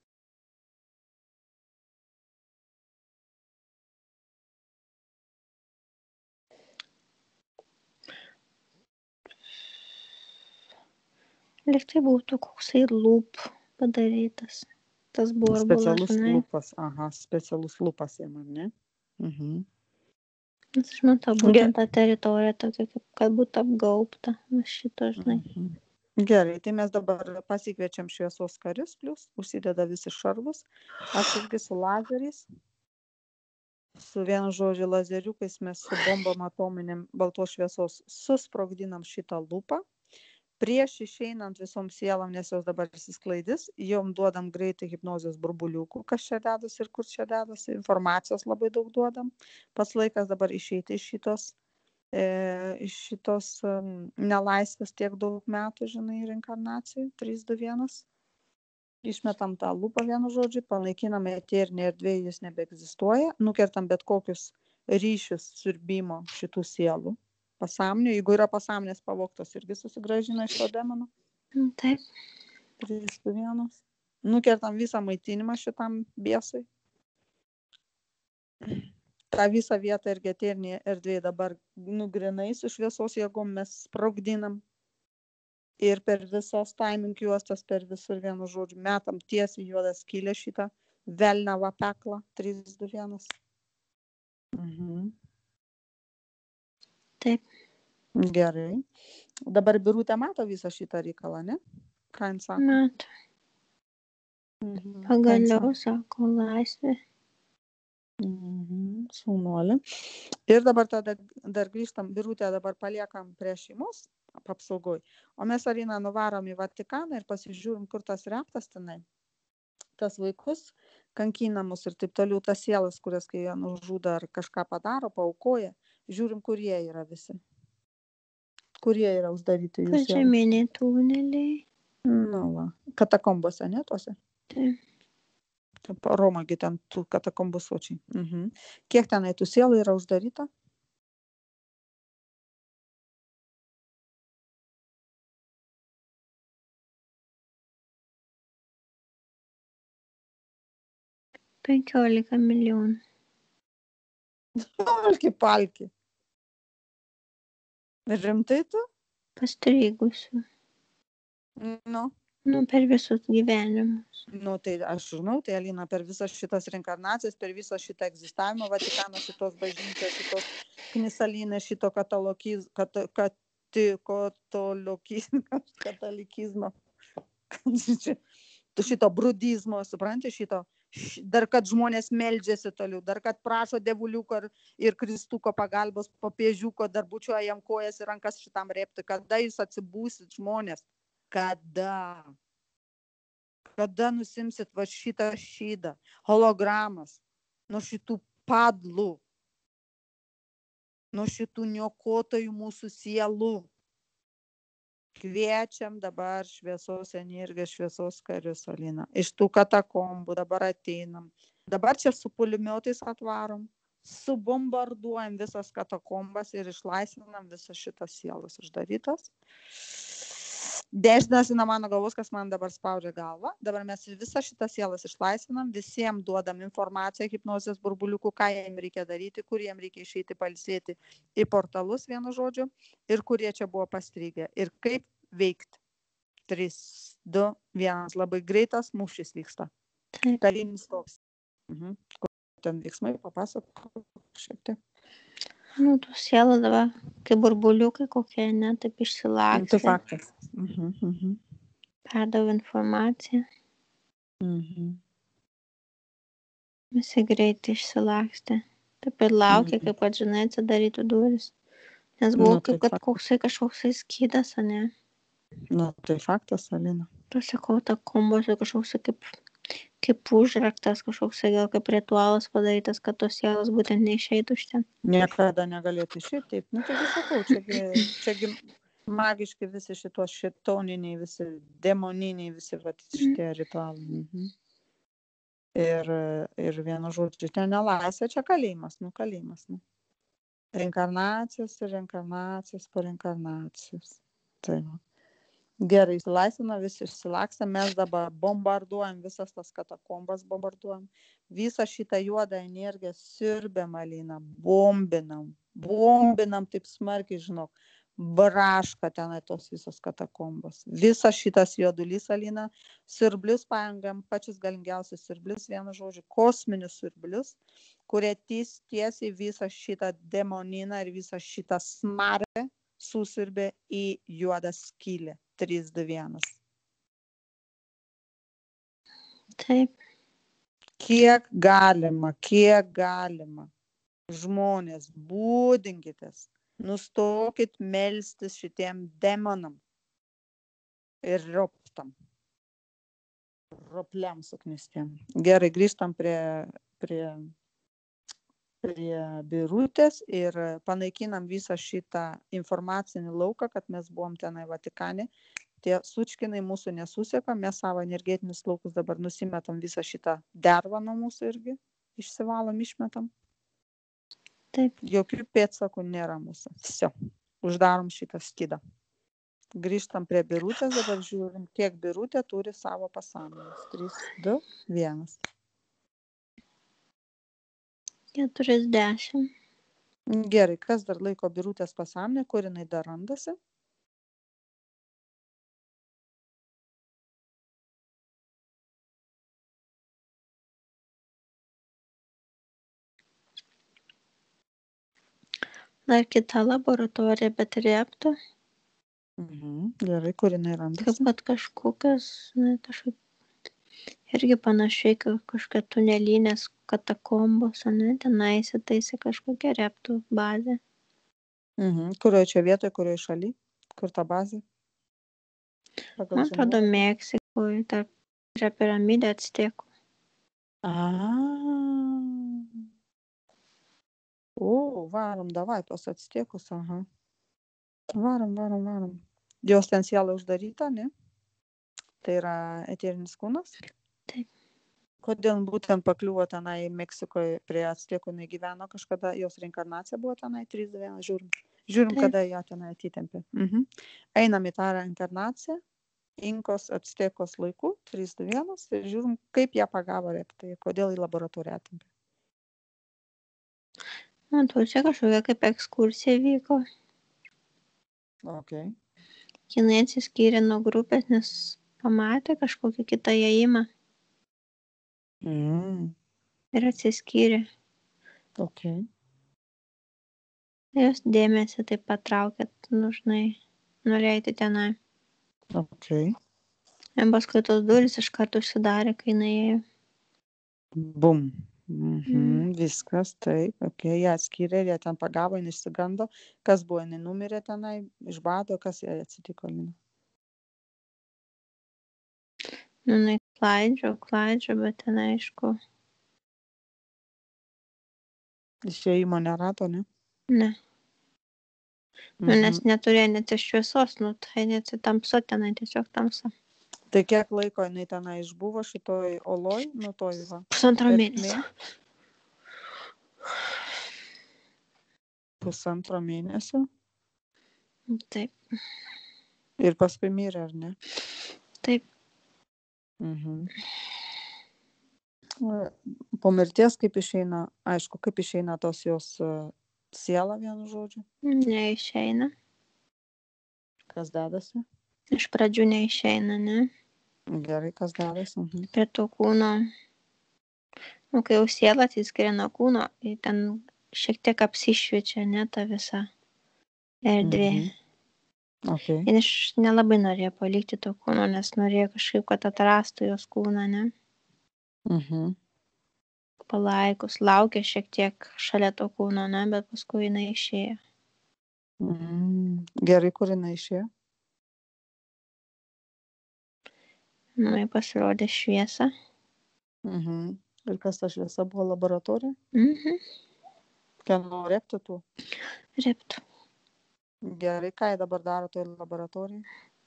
Lyg tai būtų koksai lūp padarytas. Tas burbulas, Specialus žinai. lūpas, aha, specialus lūpas jam, ar ne? Mhm. Nes aš matau Ge- būtent tą teritoriją tokia, kaip kad būtų apgaubta. Nes šito, žinai. Mhm. Gerai, tai mes dabar pasikviečiam šviesos karius, plus užsideda visi šarvus. Aš irgi su lazeriais, su vienu žodžiu lazeriukais mes su bombom atominėm baltos šviesos susprogdinam šitą lūpą. Prieš išeinant visom sielom, nes jos dabar išsisklaidys, jom duodam greitai hipnozės burbuliukų, kas čia dedasi ir kur čia dedasi, informacijos labai daug duodam. Pats laikas dabar išeiti iš šitos, e, iš šitos um, nelaisvės tiek daug metų, žinai, reinkarnacijų, trys, du, vienas. Išmetam tą lūpą vienu žodžiu, panaikinam eterinį erdvė, jis nebeegzistuoja, nukertam bet kokius ryšius siurbimo šitų sielų. Pasąmonė, jeigu yra pasąmonės pavogtos, irgi susigrąžina iš to demono. Taip. trys, du, vienas. Nukertam visą maitinimą šitam biesui. Ta visą vietą irgi eterinė erdvė dabar nugrinai su šviesos jėgom mes sprogdinam. Ir per visos timing juostas, per visur vienu žodžiu, metam tiesiai juodą skylę šitą velniavą peklą. trys, du, vienas. Mhm. Taip. Gerai. Dabar Birutė mato visą šitą reikalą, ne? Ką jin sako? Mato. Mhm. Pagaliau, sako, laisvė. Mhm. Sūnuolį. Ir dabar tada dar grįžtam, Birutę dabar paliekam prie šeimos apsaugoj, o mes Arina nuvarom į Vatikaną ir pasižiūrim, kur tas reptas tenai. Tas vaikus kankinamus ir taip toliau, tas sielas, kurias kai jie nužudo ar kažką padaro, paaukoja, žiūrim, kur jie yra visi. Kur jie yra uždaryti jų sielos. Pažeminiai tuneliai. Nu, va. Katakombose, ne tose? Taip. Romagi ten tų katakombų sočiai. Mhm. Kiek tenai tų sielų yra uždaryta? penkiolika milijonų. Palki, palki. Rimtai tu? Pastrigusių. Nu. Nu, per visus gyvenimus. Nu, tai aš žinau, tai Alina, per visas šitas reinkarnacijas, per visą šitą egzistavimą Vatikano, šitos bažnyčios, šitos knisalinės, šito katalokiz, kat, kati, katolikizmo, katalikizmo, šito brudizmo, supranti, šito, dar kad žmonės meldžiasi toliau, dar kad prašo devuliuko ir, ir kristuko pagalbos, popiežiuko, dar bučiuoja jam kojas ir rankas šitam repti. Kada jūs atsibūsit, žmonės? Kada? Kada nusimsit va šitą šydą, hologramas, nuo šitų padlų, nuo šitų niokotojų mūsų sielų. Kviečiam dabar šviesos energijos, šviesos karius, Alina. Iš tų katakombų dabar ateinam. Dabar čia su pulimiotais atvarom, subombarduojam visas katakombas ir išlaisvinam visas šitas sielas uždarytas. Dešinasi nuo mano galvos, kas man dabar spaudžia galvą. Dabar mes visą šitą sielas išlaisvinam, visiems duodam informaciją, hipnozės burbuliukų, ką jiems reikia daryti, kur jiems reikia išeiti pailsėti į portalus, vienu žodžiu, ir kurie čia buvo pastrigę. Ir kaip veikti. trys, du, vienas. Labai greitas mūšis vyksta. Karinis toks. Mhm. Ten veiksmai, papasakok šiek tiek. Nu, tų sielų dabar, kaip burbuliukai kokie, ne, taip išsilakstė. Tai faktas. Mhm, mhm. Perdavau informaciją. Mhm. Visi greitai išsilakstė. Taip ir laukė, Mhm. kaip, kad, žinai, atsidarytų duris. Nes Nu, buvo tai kaip, kad faktas. koksai kažkoksai skydas, ne? Nu, tai faktas, Alina. Pasakau, ta kombose kažkoksai kaip, kaip užraktas, kažkoksai gal kaip ritualas padarytas, kad tos sielos būtent neišeitų iš ten. Niekada negalėtų išeiti taip. Nu, taigi sakau, čiagi, čiagi magiški visi šitos šėtoniniai, visi demoniniai, visi va, šitie ritualai. Mhm. Ir, ir vienu žodžiu, ten nelaisvė, čia kalėjimas, nu kalėjimas. Nu. Reinkarnacijos ir reinkarnacijos po reinkarnacijos. Tai va. Gerai, išsilaisvina, visi išsilaksta, mes dabar bombarduojam, visas tas katakombas bombarduojam, visą šitą juodą energiją siurbiam, Alina, bombinam, bombinam taip smarkiai, žinok, braška tenai tos visos katakombos. Visas šitas juodulys, Alina, siurblius paėmėm, pačius galingiausius siurblius, vienu žodžiu, kosminius siurblius, kurie ties, tiesiai visą šitą demoniną ir visą šitą smarę susiurbė į juodą skylę. trys, du, vienas. Taip. Kiek galima, kiek galima. Žmonės, būdinkitės. Nustokit melstis šitiem demonam. Ir roptam. Ropliam suknistiem. Gerai, grįžtam prie, prie, prie Birutės ir panaikinam visą šitą informacinį lauką, kad mes buvom tenai Vatikane. Tie sučkinai mūsų nesuseka, mes savo energetinius laukus dabar nusimetam visą šitą dervą nuo mūsų irgi, išsivalom, išmetam. Taip. Jokių pėdsakų nėra mūsų. Visio, uždarom šitą skydą. Grįžtam prie Birutės, dabar žiūrim, kiek Birutė turi savo pasąmonės. trys, du, vienas. keturiasdešimt. Gerai, kas dar laiko Birutės pasąmonę, kur jinai dar randasi? Dar kita laboratorija, bet reptų. Mhm. Gerai, kur jinai randasi? Taip pat kažkokios, na, kažkaip irgi panašiai kažkokia tunelinės katakombos, ne, tenai įsitaisė kažkokia reptų bazė. Mhm. Kurioje čia vietoje, kurioje šaly? Kur ta bazė? Pagal Man atrodo, žemėlapį? Meksikoje, tarp yra piramidė Actekų. A. O, varom, davai tos Actekus, aha. Varom, varom, varom. Jos ten siela uždaryta, ne? Tai yra eterinis kūnas? Taip. Kodėl būtent pakliuvo tenai Meksikoje prie Actekų, jinai gyveno kažkada, jos reinkarnacija buvo tenai, trys, du, vienas, žiūrim. Žiūrim, Taip. kada ją tenai atitempė. Mhm. Einam į tą reinkarnaciją, Inkos Actekos laikų, trys, du, vienas, ir žiūrim, kaip ją pagavo reptai, kodėl į laboratoriją atempė. Man tu čia kažkokia kaip ekskursija vyko. Ok. Jinai atsiskyrė nuo grupės, nes pamatė kažkokį kitą įėjimą Mm. ir atsiskyrė. Ok. Jos dėmesį taip patraukė, nu, žinai, norėjo eiti tenai. Ok. Ir paskui tos durys iš karto užsidarė, kai jinai ėjo. Bum. Mhm. Mm. Viskas, taip. Ok, ją atskyrė, ją ten pagavo, jinai išsigando. Kas buvo, jinai numirė tenai, iš bado, kas jai atsitiko, Lina? Nu, jinai klaidžio, klaidžio, bet ten aišku, Išėjimo nerado, ne? ne. Nu, nes Mhm. neturėjo net iš šviesos, nu, tai net tamso tenai, tiesiog tamsa. Tai kiek laiko jinai tenai išbuvo šitoj oloj, nu toj va? Pusantro Ertmėj? mėnesio. Pusantro mėnesio. Taip, Ir paskui mirė, ar ne? taip. Mhm. Po mirties kaip išeina, aišku, kaip išeina tos jos uh, siela, vienu žodžiu? Neišeina. Kas dedasi? Iš pradžių neišeina, ne? Gerai, kas dedasi? Mhm. Prie to kūno, nu, kai jau siela atsiskiria nuo kūno, tai ten šiek tiek apsišviečia, ne, ta visa erdvė. Mhm. Ok. Ir aš nelabai norėjau palikti to kūno, nes norėjau kažkaip, kad atrastų jos kūną, ne? Mhm. Palaikus, laukė šiek tiek šalia to kūno, ne, bet paskui jinai išėjo. Mhm. Gerai, kur jinai išėjo? Nu, jai pasirodė šviesa. Mhm. Ir kas ta šviesa buvo, laboratorija? Mhm. Kieno reptų tų? Reptų. Gerai, ką jie dabar daro toj laboratorijai?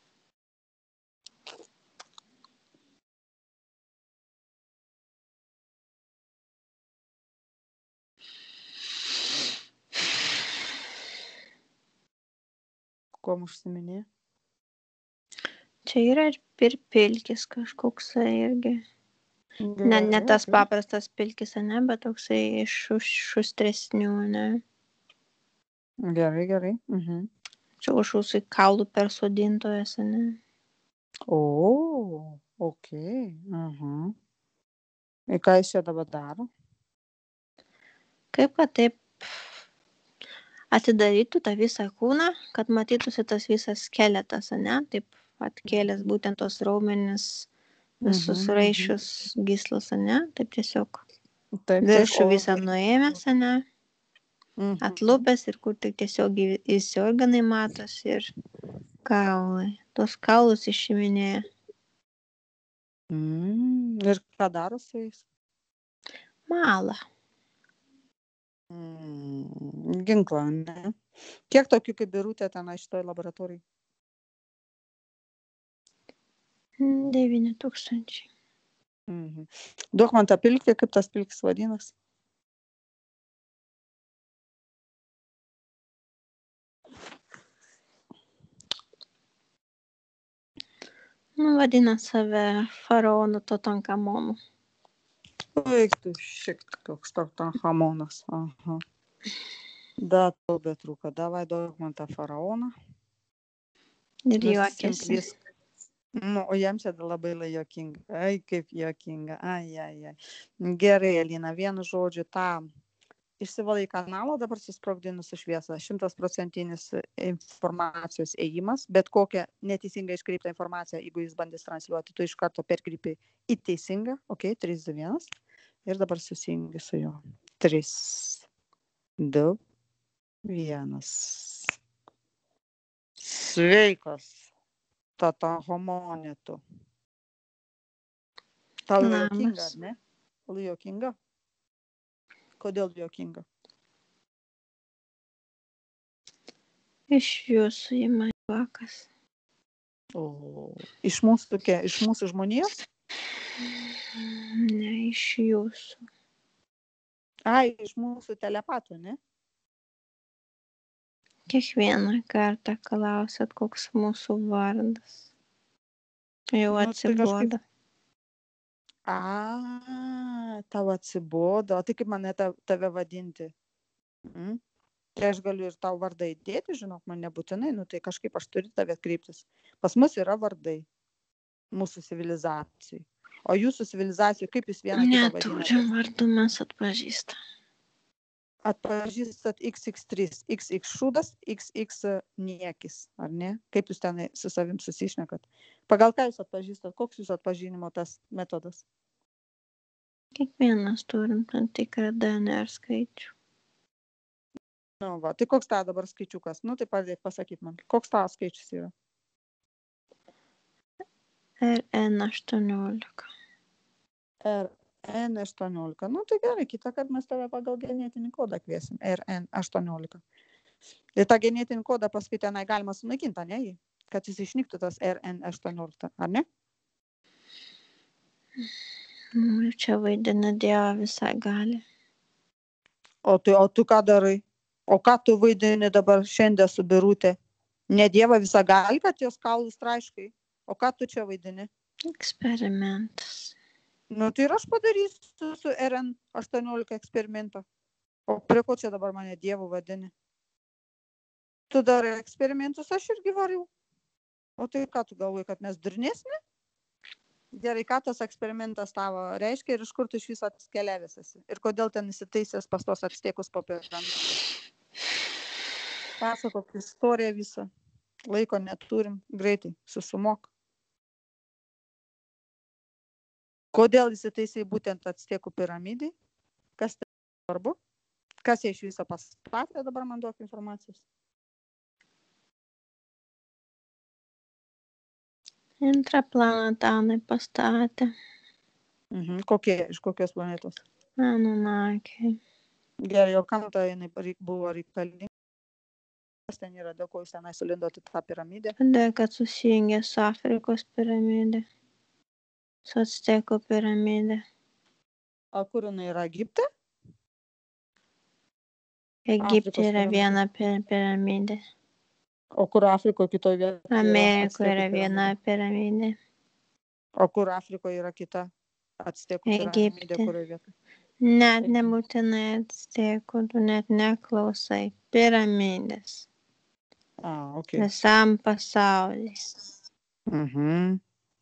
Kuom užsiminė? Čia yra ir pir pilkis kažkoksai irgi. Ne, ne Gerai, tas okei. paprastas pilkis, ane, bet toksai iš už- šustresnių, ne. Gerai, gerai. Mhm. Čia kažkoksai kaulų persodintojas, ane. O, okei. Aha. Ir ką jis čia dabar daro? Kaip kad taip atidarytų tą visą kūną, kad matytųsi tas visas skeletas, ane, taip atkėlęs būtent tos raumenis, visus Mhm, mhm. raiščius, gyslus, ane, taip tiesiog Taip, taip. viršų O, visą nuėmęs, ane, mhm. atlupęs ir kur tik tiesiog į- visi organai matosi ir kaulai. Tos kaulus išiminėja. Mm, ir ką daro su jais? Malą. Mm, ginklą, ne? Kiek tokių kaip Birutė tenai šitoj laboratorijai? Devyni tūkstančiai. Mhm. Duok man tą pilkį, kaip tas pilkis vadinas. Nu, vadina save faraonu Tutankamonu. Eik tu šiek tiek toks Tutanchamonas. Aha. Da, to betrūko. Davai duok man tą faraoną. Ir Nusimk juokiasi. viską. Nu, o jam čia labai juokinga. Ai, kaip juokinga. Ai, ai, ai. Gerai, Alina, vienu žodžiu tą. Išsivalai kanalą, dabar susprogdinusi šviesą. Šimtasprocentinis informacijos ėjimas, bet kokią neteisingą iškreiptą informaciją, jeigu jis bandys transliuoti, tu iš karto perkrypi į teisingą. Ok, trys, du, vienas. Ir dabar susijungi su juo. trys, du, vienas. Sveikas, tata homonėtų. Tau juokinga, Labas. ne? Juokinga? Kodėl juokinga? Iš jūsų į mane juokas. O, iš mūsų tokia, iš mūsų žmonijos? Ne iš jūsų. Ai, iš mūsų telepatų, ne? Kiekvieną kartą klausat, koks mūsų vardas. Jau Nu, tai kažkaip. atsibodo. A, tau atsibodo. O tai kaip mane ta- tave vadinti? Mm? Tai aš galiu ir tau vardą įdėti, žinok, man nebūtinai, nu tai kažkaip aš turiu tave kreiptis. Pas mus yra vardai mūsų civilizacijai. O jūsų civilizacijai, kaip jūs vieną kitą Neturim vadinate? vardų, mes atpažįstam. Atpažįstat iks iks trys, iks iks šūdas, iks iks niekis, ar ne? Kaip jūs ten su savim susišnekat? Pagal ką jūs atpažįstat? Koks jūsų atpažinimo tas metodas? Kiekvienas turim tam tikrą D N R skaičių. Nu, va, tai koks tavo dabar skaičiukas? Nu, tai padėk pasakyt man. Koks tavo skaičius yra? R N aštuoniolika. R N aštuoniolika. Nu, tai gerai, kitą kartą mes tave pagal genetinį kodą kviesim. R N aštuoniolika. Ir tą genetinį kodą paskui tenai galima sunaikinti, ne? jį? Kad jis išnyktų tas R N aštuoniolika, ar ne? Nu, čia vaidina Dievą visai gali. O tu, o tu ką darai? O ką tu vaidini dabar šiandien su Birutė? Ne Dievą visą gali, kad jos kaulus traiškai. O ką tu čia vaidini? Eksperimentas. Nu, tai ir aš padarysiu su R N aštuoniolika eksperimentą. O prie ko čia dabar mane Dievu vadini? Tu darai eksperimentus, aš irgi variau. O tai ką tu galvoji, kad mes durnesni? Gerai, ką tas eksperimentas tavo reiškia ir iš kur tu iš viso atkeliavęs esi? Ir kodėl ten įsitaisęs pas tos atstiekus po piramidės? Pasakok istoriją visą. Laiko neturim, greitai, susumok. Kodėl įsitaisai būtent atstiekų piramidai? Kas tai svarbu? Kas jie iš viso pastatė, dabar man duok informacijos. Intraplanetanai pastatė. Mhm. Kokie, iš kokios planetos? Anunakiai. Gerai, o kam ta jinai reik- buvo reikalinga? Kas ten yra, dėl ko jūs tenai sulindot į tą piramidę? Todėl, kad susijungė su Afrikos piramidė, su Actekų piramidė. O kur jinai yra, Egipte? Egipte Afrikos yra piramidė. viena pi- piramidė. O kur Afrikoje kitoje vietoje? Amerikoje yra viena piramidė. O kur Afrikoje yra kita Actekų piramidė, Egipte. kurioje vietoje? Net nebūtinai Actekų, tu net neklausai. Piramidės. A, ok. Visam pasaulyje. Mhm.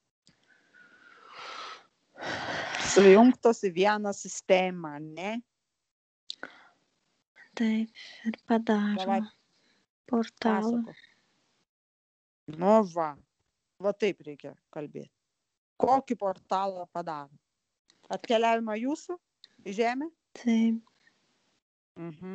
Sujungtos į vieną sistemą, ne? Taip, ir padaro Davai, portalą. pasako. Nu va, va taip reikia kalbėti. Kokį portalą padaro? Atkeliavimą jūsų į žemę? Taip, Mhm.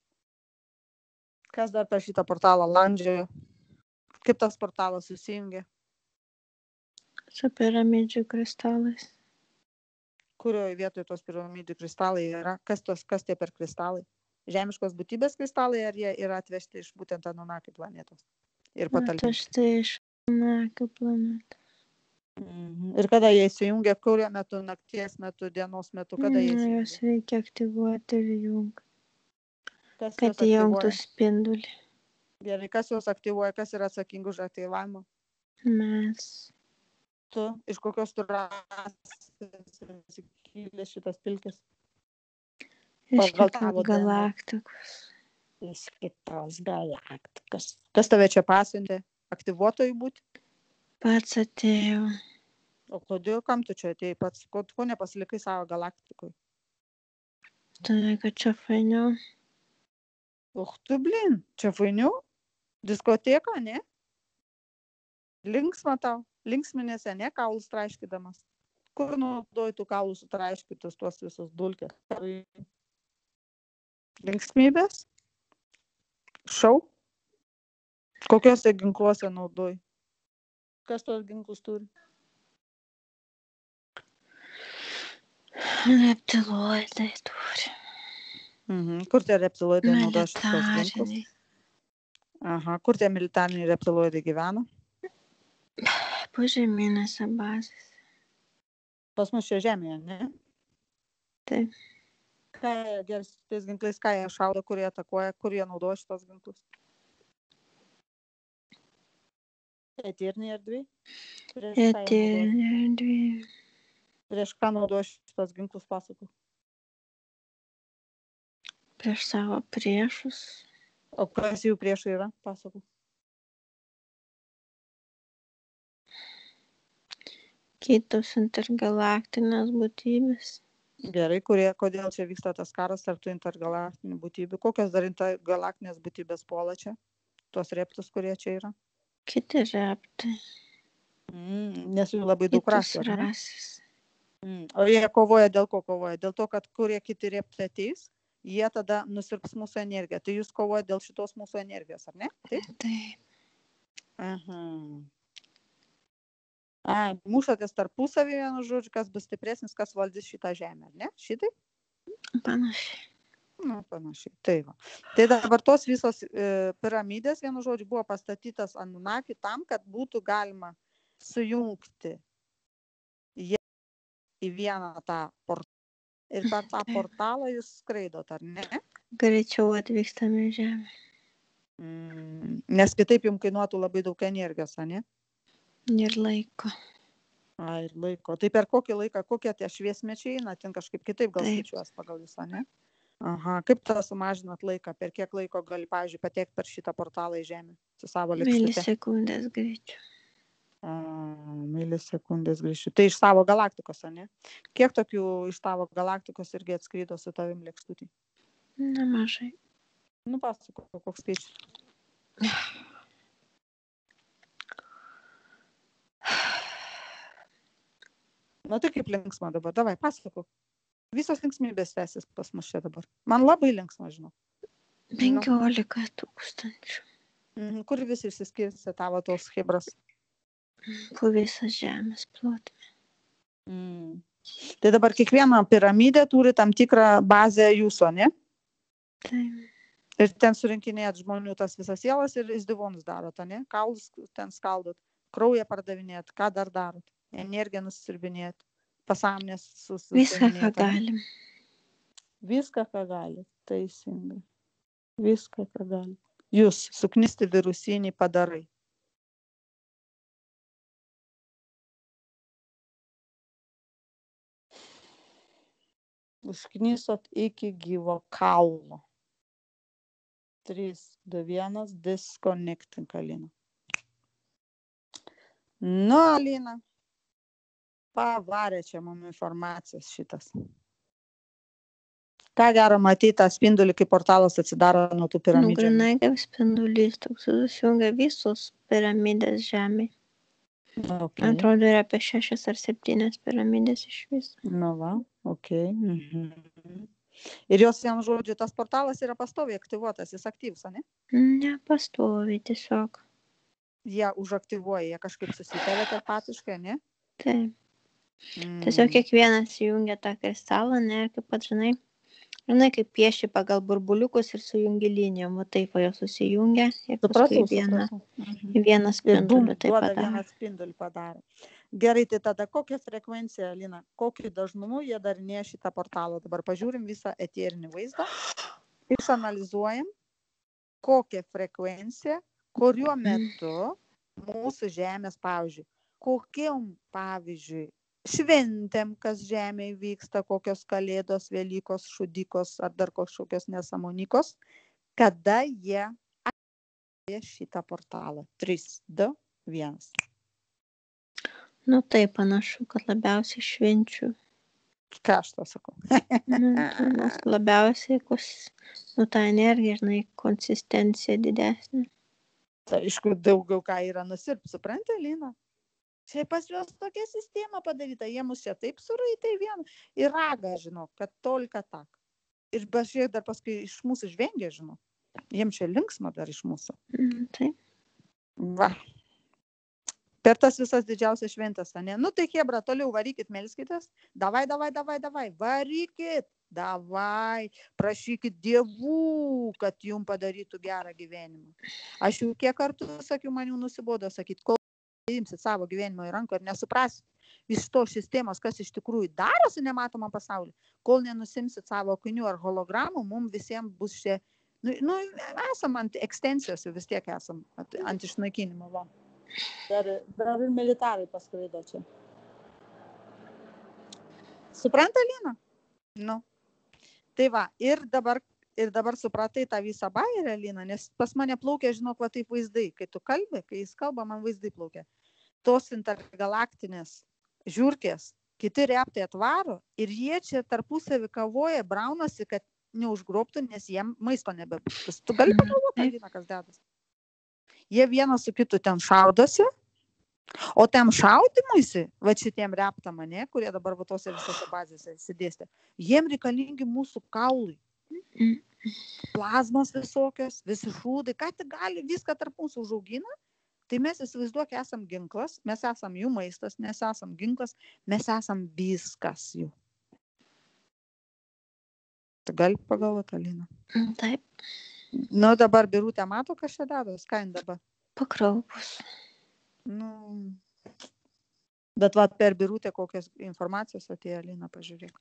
Kas dar per šitą portalą landžiojo? Kaip tas portalas susijungia? su piramidžių kristalais. Kurioje vietoje tos piramidų kristalai yra? Kas, tos, kas tie per kristalai? Žemiškos būtybės kristalai, ar jie yra atvežti iš būtent Anunnaki planetos? Ir patalpinti. Atvežti iš Anunnaki planetos. Mhm. Ir kada jie įsijungia, kurio metu, nakties metu, dienos metu, kada jie Mm, Juos įsijungia? reikia aktyvuoti ir jungti, Kas kad juos aktyvuoja? įjungtų spindulį. Gerai, kas juos aktyvuoja, kas yra atsakinga už aktyvavimą? Mes Tu, iš kokios tu rasės esi kilęs šitas pilkis? iš Pagal kitos tavo D N A. galaktikos. Iš kitos galaktikos. Kas tave čia pasiuntė? Aktyvuotojų būti? Pats atėjau. O kodėl, kam tu čia atėjai pats? Ko, ko nepasilikai savo galaktikoje? Todėl, kad čia fainiau. Uch tu, blin, čia fainiau? Diskoteka, ne? Linksma tau? Linksminėse, ne? Kaulus traiškydamas. Kur naudoji tų kaulus sutraiškytus tuos visus dulkės? Linksmybės? Šau? Kokiuose ginkluose naudoji? Kas tos ginklus turi? Reptiloidai turi. Mhm. Kur tie reptiloidai naudoja šitos ginklus? Militariniai. Aha. Kur tie militariniai reptiloidai gyvena? Požeminėse bazėse. Pas mus čia žemėje, ne? Taip. Ką jie gerai su tais ginklais, ką jie šaudo, kur jie atakuoja, kur jie naudoja šitos ginklus? Eteriniai erdvėj? Prieš ką jie naudoja? Eteriniai erdvėj. Prieš ką naudoja šitos ginklus, pasakau? Prieš savo priešus. O kas jų priešai yra, pasakau? Kitos intergalaktinės būtybės. Gerai, kurie, kodėl čia vyksta tas karas tarp tų intergalaktinių būtybių? Kokios dar intergalaktinės būtybės puola čia? Tuos reptus, kurie čia yra? Kiti reptai. Mm, nes jų labai daug Kitos rasių, ar ne? rasės. Mm. O jie kovoja dėl ko kovoja? Dėl to, kad kurie kiti reptai ateis, jie tada nusirps mūsų energiją. Tai jūs kovoja dėl šitos mūsų energijos, ar ne? Taip? Taip. Aha. A, mušatės tarpusavį, vienu žodžiu, kas bus stipresnis, kas valdys šitą žemę, ar ne? Šitai? Panašiai. Nu, panašiai. Tai va. Tai dabar tos visos e, piramidės, vienu žodžiu, buvo pastatytas Anunnaki tam, kad būtų galima sujungti jie į vieną tą portalą. Ir per tą portalą jūs skraidot, ar ne? Greičiau atvykstame į Žemę. Mm, nes kitaip jums kainuotų labai daug energijos, ar ne? Ir laiko. A, ir laiko. Tai per kokį laiką, kokie tie šviesmečiai eina, ten kažkaip kitaip gal Taip. skaičiuos pagal visą, ne? Aha, kaip tą sumažinat laiką, per kiek laiko gali, pavyzdžiui, patekti per šitą portalą į Žemę su savo lėkštute? Milisekundės greičiu. A, milisekundės greičiu. Tai iš savo galaktikos, ar ne? Kiek tokių iš tavo galaktikos irgi atskrido su tavim lėkštutį? Nemažai. Nu, pasako, koks skaičius. Na tai kaip linksma dabar, davai, pasako. Visos linksmybės tęsis pas mus čia dabar. Man labai linksma, žinau. Penkiolika tūkstančių. Mhm, kur visi išsiskirsi tavo tos hebras? Po visą Žemės plotmę. Mm. Tai dabar kiekviena piramidė turi tam tikrą bazę jūsų, ne? Taip. Ir ten surinkinėt žmonių tas visas sielas ir izdivonus darot, ne? Kaulus ten skaldot, kraują pardavinėt, ką dar darot? Energiją nusirbinėt, pasąmonės Viską, ką susiminėt. galim. Viską, ką gali, teisingai. Viską, ką gali. Jūs suknisti virusinį padarai. Užknisot iki gyvo kaulo. trys, du, vienas, disconnecting, Alina. Nu, Alina, pavarė čia mum informacijos šitas. Ką gero matyti tą spindulį, kai portalas atsidaro nuo tų Nu, piramidžių. grinai kaip spindulys, toks susijungia visos piramidės žemė. Okay. Atrodo, yra apie šešias ar septynias piramidės iš viso. Nu va, okei. Mhm. Ir jos, vienu žodžiu, tas portalas yra pastoviai aktyvuotas, jis aktyvus, ne? Ne pastoviai, tiesiog. Jie užaktyvuoja, jie kažkaip susitelia telepatiškai, ne? Taip. Mm. Tiesiog kiekvienas įjungia tą kristalą, ne, ir kaip pat, žinai, žinai, kaip pieši pagal burbuliukus ir sujungi linijom, o taip va jos susijungia ir paskui Supratau, vieną, supratau. Mhm. vieną Ir bum, spindulį taip duoda padaro. vieną spindulį padaro. Gerai, tai tada kokią frekvenciją, Alina, kokiu dažnumu jie darinėja šitą portalą? Dabar pažiūrim visą eterinį vaizdą, išanalizuojam, kokią frekvenciją, kuriuo metu mūsų žemės, pavyzdžiui, kokiam, pavyzdžiui, šventėm, kas žemėje vyksta, kokios kalėdos, Velykos, šudikos ar dar kažkokios nesamonykos, kada jie atėjo šitą portalą. trys, du, vienas. Nu tai panašu, kad labiausiai švenčių. Ką aš to sakau? Nu, tai mes labiausiai, kus, nu ta energija, žinai, konsistencija didesnė. Tai aišku, daugiau ką yra nusirpt, supranti, Alina? Čia pas juos tokia sistema padaryta, jie mus čia taip suraitai vieną ir ragą, žinau, kad tolika tak. Ir bažiai dar paskui iš mūsų žvengia, žinau. Jiem čia linksma dar iš mūsų. Mm, taip. Va. Per tas visas didžiausias šventės, ne? Nu tai Hebra, toliau varykit, melskitės. Davai, davai, davai, davai, varykit. Davai, prašykit dievų, kad jum padarytų gerą gyvenimą. Aš jau kiek kartų sakiau, man jau nusibodo sakyt, kol imsit savo gyvenimo į ranką ir nesuprasit iš to sistemos, kas iš tikrųjų darosi nematomam pasauliu, kol nenusimsit savo akinių ar hologramų, mums visiems bus čia, nu, nu esam ant ekstensijos, jau vis tiek esam ant, ant išnaikinimo. Va. Dar, dar ir militarai paskraido čia. Supranta, Lina? Nu. Tai va, ir dabar, ir dabar supratai tą visą bairę, Lina, nes pas mane plaukia, žinok, va taip vaizdai. Kai tu kalbi, kai jis kalba, man vaizdai plaukia. Tos intergalaktinės žiūrkės, kiti reptai atvaro ir jie čia tarpusavį kavoja, braunasi, kad neužgrobtų, nes jiem maisto nebebus. Tu gali pagalvoti, Lina, kas dedas? Jie vienas su kitu ten šaudosi, o ten šaudymuisi, va šitiem reptam, ne, kurie dabar va tose visose bazėse įsidėstė, jiem reikalingi mūsų kaulai. Plazmos visokios, visi šūdai, ką tik gali, viską tarp mūsų užaugina, tai mes įsivaizduok, esam ginklas, mes esam jų maistas, mes esam ginklas, mes esam viskas jų. Tu gali pagalvoti, Alina? Taip. Nu, dabar Birutė mato, kas čia dados, ką jin dabar? Pakraupus. Nu, bet va per Birutę kokios informacijos atėjo, Alina, pažiūrėk.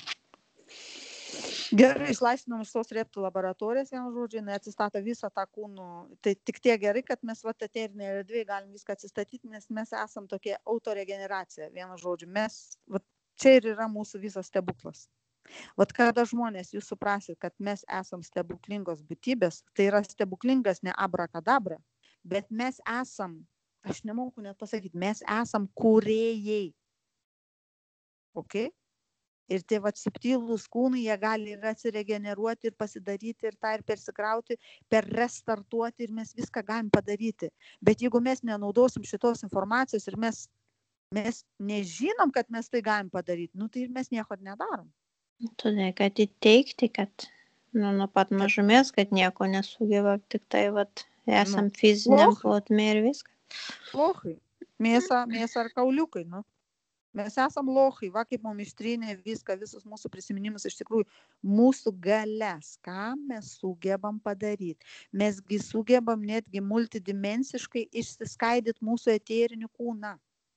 Gerai, išlaisvinom iš tos reptų laboratorijos, vienu žodžiu, jinai atsistato visą tą kūnų. Tai tik tiek gerai, kad mes va eterinėje erdvėje galim viską atsistatyti, nes mes esam tokie autoregeneracija, vienu žodžiu. Mes, va, čia ir yra mūsų visas stebuklas. Vat kada žmonės jūs suprasit, kad mes esam stebuklingos būtybės, tai yra stebuklingas ne abrakadabra, bet mes esam, aš nemoku net pasakyti, mes esam kūrėjai. Ok? Ir tie vat subtilūs kūnai, jie gali ir atsiregeneruoti ir pasidaryti ir tą ir persikrauti, per restartuoti ir mes viską galim padaryti. Bet jeigu mes nenaudosim šitos informacijos ir mes, mes nežinom, kad mes tai galim padaryti, nu tai ir mes nieko nedarom. Todėl, kad įteikti, kad nu, nuo pat mažumės, kad nieko nesugeba, tik tai vat, esam Nu, fiziniam plochai. plotmė ir viską. Plochai. Mėsa, mėsa ar kauliukai, nu. Mes esam lochai, va kaip mums ištrynė viską, visus mūsų prisiminimus, iš tikrųjų, mūsų galias, ką mes sugebam padaryti. Mesgi sugebam netgi multidimensiškai išsiskaidyti mūsų eterinį kūną.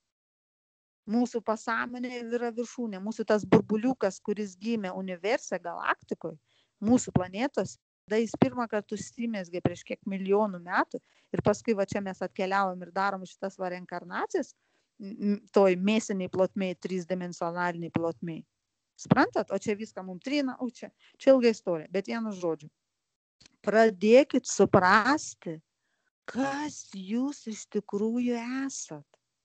Mūsų pasąmonė yra viršūnė, mūsų tas burbuliukas, kuris gimė universe, galaktikoje, mūsų planetos, tada jis pirmą kartą užsimezgė prieš kiek milijonų metų ir paskui va čia mes atkeliavom ir darom šitas va reinkarnacijas, toj mėsiniai plotmėj, trysdimensionaliniai plotmėj. Suprantat? O čia viską mums trina, o čia, čia ilga istorija, bet vienu žodžiu. Pradėkit suprasti, kas jūs iš tikrųjų esat.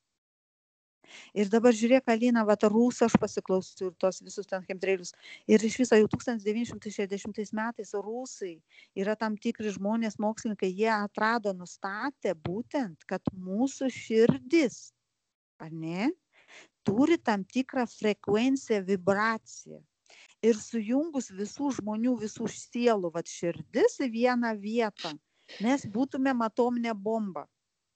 Ir dabar žiūrėk, Alina, va, tą rusą aš pasiklausiu ir tos visus ten chemtrailius. Ir iš viso jau tūkstantis devyni šimtai šešiasdešimtais metais rusai yra tam tikri žmonės, mokslininkai, jie atrado, nustatė būtent, kad mūsų širdis, ar ne, turi tam tikrą frekvenciją, vibraciją. Ir sujungus visų žmonių, visų sielų, va, širdis į vieną vietą, mes būtumėm atominė bomba.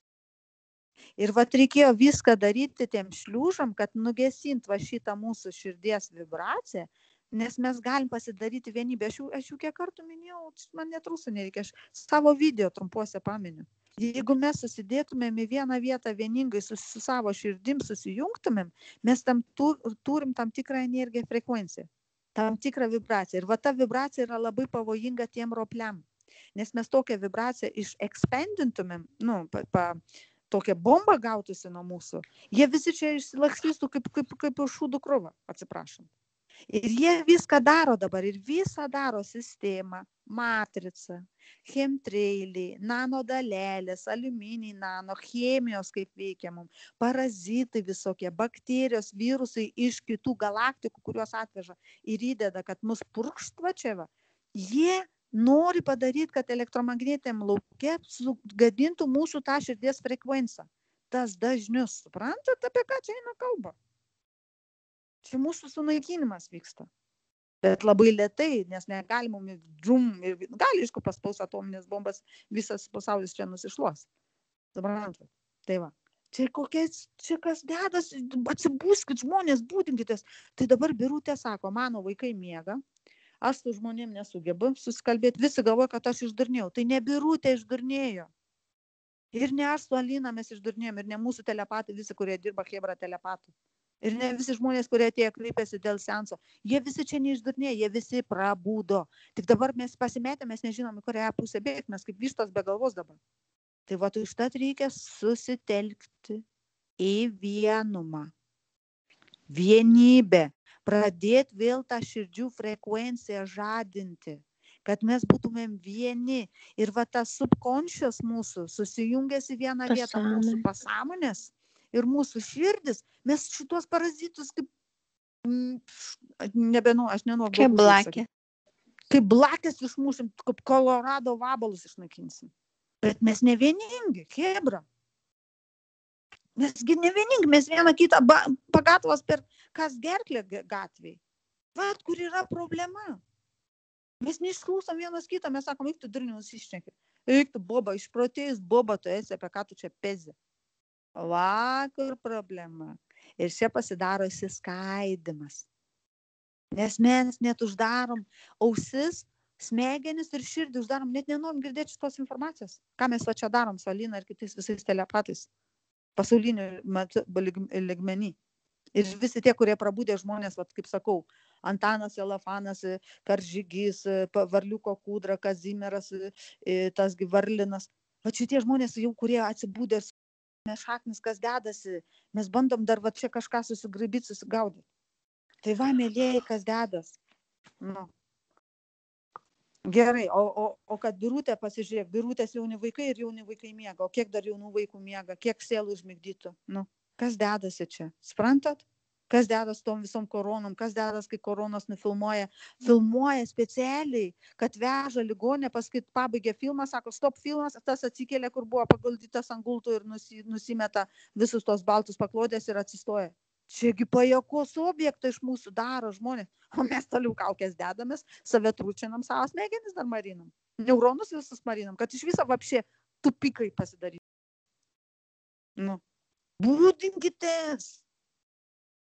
Ir vat reikėjo viską daryti tiem šliūžam, kad nugesint va šitą mūsų širdies vibraciją, nes mes galim pasidaryti vienybę. Aš jau, aš jau kiek kartų minėjau, man net rusų nereikia, aš savo video trumpuose paminiu. Jeigu mes susidėtumėm į vieną vietą vieningai su, su savo širdim susijungtumėm, mes tam tu, turim tam tikrą energiją, frekvenciją, tam tikrą vibraciją. Ir va ta vibracija yra labai pavojinga tiem ropliam, nes mes tokią vibraciją išekspendintumėm, nu, pa, pa tokia bomba gautųsi nuo mūsų, jie visi čia išsilakstystų kaip, kaip, kaip šūdų krūva, atsiprašom. Ir jie viską daro dabar, ir visą daro sistemą, matricą, chemtrailiai, nanodalelės, aliuminiai nano, chemijos kaip veikia mums, parazitai visokie, bakterijos, virusai iš kitų galaktikų, kuriuos atveža ir įdeda, kad mus purkštva čia va. Jie nori padaryti, kad elektromagnetiniam lauke sugadintų mūsų tą širdies frekvenciją. Tas dažnius, suprantat, apie ką čia eina kalba? Čia mūsų sunaikinimas vyksta. Bet labai lėtai, nes negali mums džum, ir gali, aišku, paspaus atominės bombas, visas pasaulis čia nusišluos. Suprantat? Tai va. Čia kokiais, čia kas dedas, atsibūskit žmonės, būdinkitės. Tai dabar Birutė sako, mano vaikai miega, aš su žmonėm nesugebu susikalbėti, visi galvoja, kad aš išdurnėjau. Tai ne Birutė išdurnėjo. Ir ne aš su Alina mes išdurnėjom, ir ne mūsų telepatai, visi, kurie dirba Hebra telepatų. Ir ne visi žmonės, kurie atėjo kreipėsi dėl seanso. Jie visi čia neišdurnėjo, jie visi prabudo. Tik dabar mes pasimetę, mes nežinom, į kurią pusę bėgti, mes kaip vištos be galvos dabar. Tai va, užtat reikia susitelkti į vienumą, vienybę. Pradėti vėl tą širdžių frekvenciją žadinti, kad mes būtumėm vieni. Ir va tas subconscious mūsų susijungęs į vieną Pasąmonė. vietą, mūsų pasąmonės ir mūsų širdis, mes šitos parazitus kaip, nebenu, aš nenoriu. Kaip blakė. Kaip blakės išmušim, kaip Kolorado vabalus išnaikinsim. Bet mes ne vieningi, Hebra. Mesgi ne vieningi, mes vieną kitą pagatvos per kas gerklę gatvėj. Vat, kur yra problema. Mes neišklausom vienas kitą, mes sakom, eik tu durnius iššneki. Eik tu boba, išprotėjus boba, tu esi, apie ką tu čia pezi. Va, kur problema. Ir čia pasidaro įsiskaidimas. Nes mes net uždarom ausis, smegenis ir širdį uždarom, net nenorim girdėti šitos informacijos. Ką mes va čia darom su Alina ir kitais visais telepatais. Pasaulinių lygmenį. Ir visi tie, kurie prabūdė žmonės, vat, kaip sakau, Antanas Elafanas, Karžygys, Varliuko Kūdra, Kazimieras, tas Varlinas. Vat šitie žmonės jau, kurie atsibūdė, mes šaknis, kas dedasi, mes bandom dar va čia kažką susigraibyti, susigaudyti. Tai va, mėlėjai, kas dedas. Nu. Gerai, o, o, o kad Birutė, pasižiūrėk, Birutės jauni vaikai ir jauni vaikai miega, o kiek dar jaunų vaikų miega, kiek sielų užmigdytų, nu, kas dedasi čia, suprantat? Kas dedas tom visom koronom, kas dedas, kai koronos nufilmuoja, filmuoja specialiai, kad veža ligonę, paskui pabaigė filmą, sako, stop filmas, tas atsikėlė, kur buvo paguldytas ant gultų ir nusi, nusimeta visus tos baltus paklodės ir atsistoja. Čiagi pajakos objektą iš mūsų daro žmonės, o mes toliau kaukės dedamės, save trūčinam, savo smegenis dar marinam, neuronus visus marinam, kad iš viso vapšė tupikai pasidaryti. Nu, būdinkitės.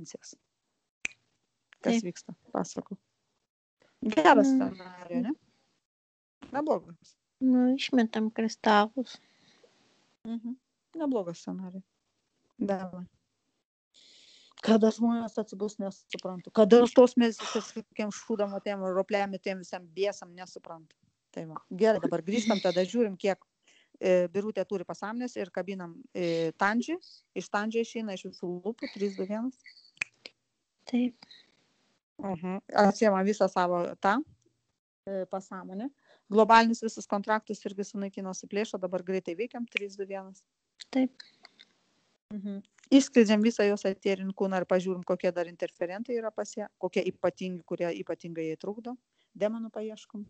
dimensijas. Kas Taip. vyksta, pasakau. Geras Mm. scenarijų, ne? Neblogas. Nu, išmetam kristalus. Mhm. Neblogas scenarijų. Davai. Kada žmonės atsibus, nesuprantu. Kada nustos mes kažkokiem šūdam, atėm, ropliam, tiem visam biesam, nesuprantu. Tai va. Gerai, dabar grįžtam, tada žiūrim, kiek e, Birutė turi pasąmonės ir kabinam e, Tandžį. Iš Tandžio išeina iš visų lūpų, trys, du, vienas. Taip. Mhm. Atsiema visą savo tą e, pasąmonę. Globalinis visus kontraktus irgi sunaikino, suplėšo, dabar greitai veikiam, trys, du, vienas. Taip. Mhm. Išskleidžiam visą jos eterinį kūną ir pažiūrim, kokie dar interferentai yra pas ją, kokie ypatingi, kurie ypatingai jai trukdo. Demonų paieškom.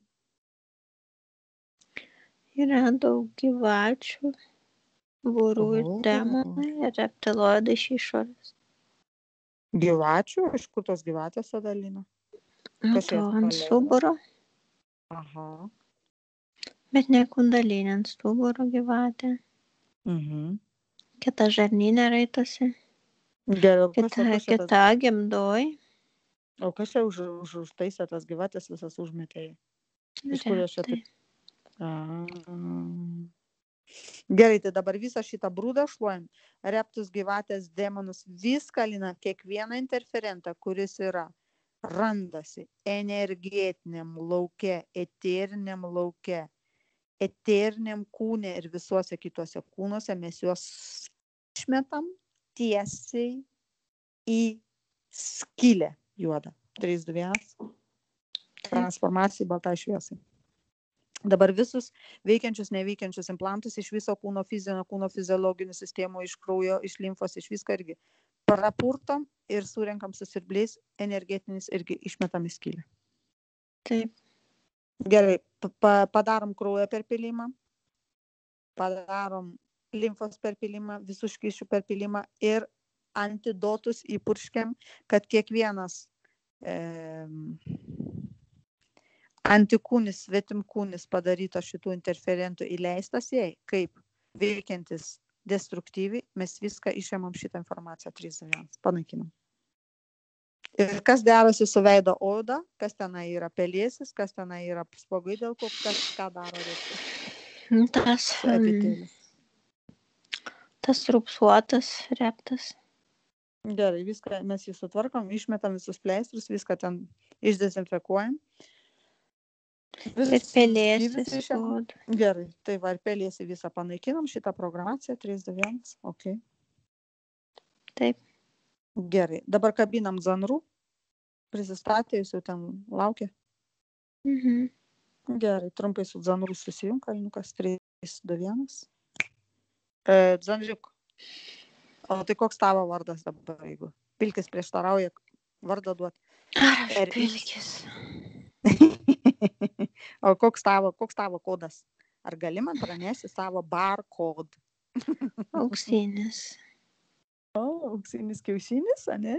Yra daug gyvačių, būrų ir O. demonai, ir reptiloidai iš išorės. Gyvačių? Iš kur tos gyvatės Adalina? Kas To jas ant paleido? stuburo, Aha. bet ne kundalinė ant stuburo gyvatė. Mhm. Kita žarnynė raitosi, Gerai, o kas, kita, o kas čia tas, kita gimdoj. o kas čia už, už, užtaisė tas gyvatės visas užmetėjai? Iš kur jos čia Reptai. taip? Aha. Gerai, tai dabar visą šitą brūdą šluojam. Reptus, gyvatės, demonus, viską, Lina, kiekvieną interferentą, kuris yra, randasi energetiniam lauke, eteriniam lauke, eteriniam kūne ir visuose kituose kūnuose, mes juos išmetam tiesiai į skylę juodą. trys, du, vienas. Transformacija baltai šviesai. Dabar visus veikiančius, neveikiančius implantus iš viso kūno fizinio, kūno fiziologinių sistemų, iš kraujo, iš limfos, iš visko irgi prapurtom ir surenkam su siurbliais, energetinis irgi išmetam į skylę. Taip. Gerai, pa- padarom kraujo perpilimą, padarom limfos perpilimą, visų skysčių perpilimą ir antidotus įpurškiam, kad kiekvienas e, antikūnis, svetimkūnis padarytas šitų interferentų įleistas jai, kaip veikiantis destruktyviai, mes viską išėmam šitą informaciją trys vienas, panaikinam. Ir kas derasi su veido oda, kas tenai yra pelėsis, kas tenai yra spuogai dėl ko, kas ką daro reiškia Tas, su epiteliu. tas rupsuotas reptas. Gerai, viską mes jį sutvarkom, išmetam visus pleistrus, viską ten išdezinfekuojam. Ir pelėsis. Od. Gerai, tai va, ir pelėsi visą panaikinam, šitą programaciją, trys, du, vienas, ok. Taip. Gerai, dabar kabinam zanrų, prisistatė, jūs jau ten laukia. Mhm. Gerai, trumpai su zanrų susijung, kalniukas, trys, du, vienas. E, Zanžiuk, o tai koks tavo vardas dabar, jeigu Pilkis prieštarauja vardą duoti. Ar aš Er- pilkis? O koks tavo, koks tavo kodas? Ar gali man pranešti savo barcode? Auksinis. O, auksinis kiaušinis, ane?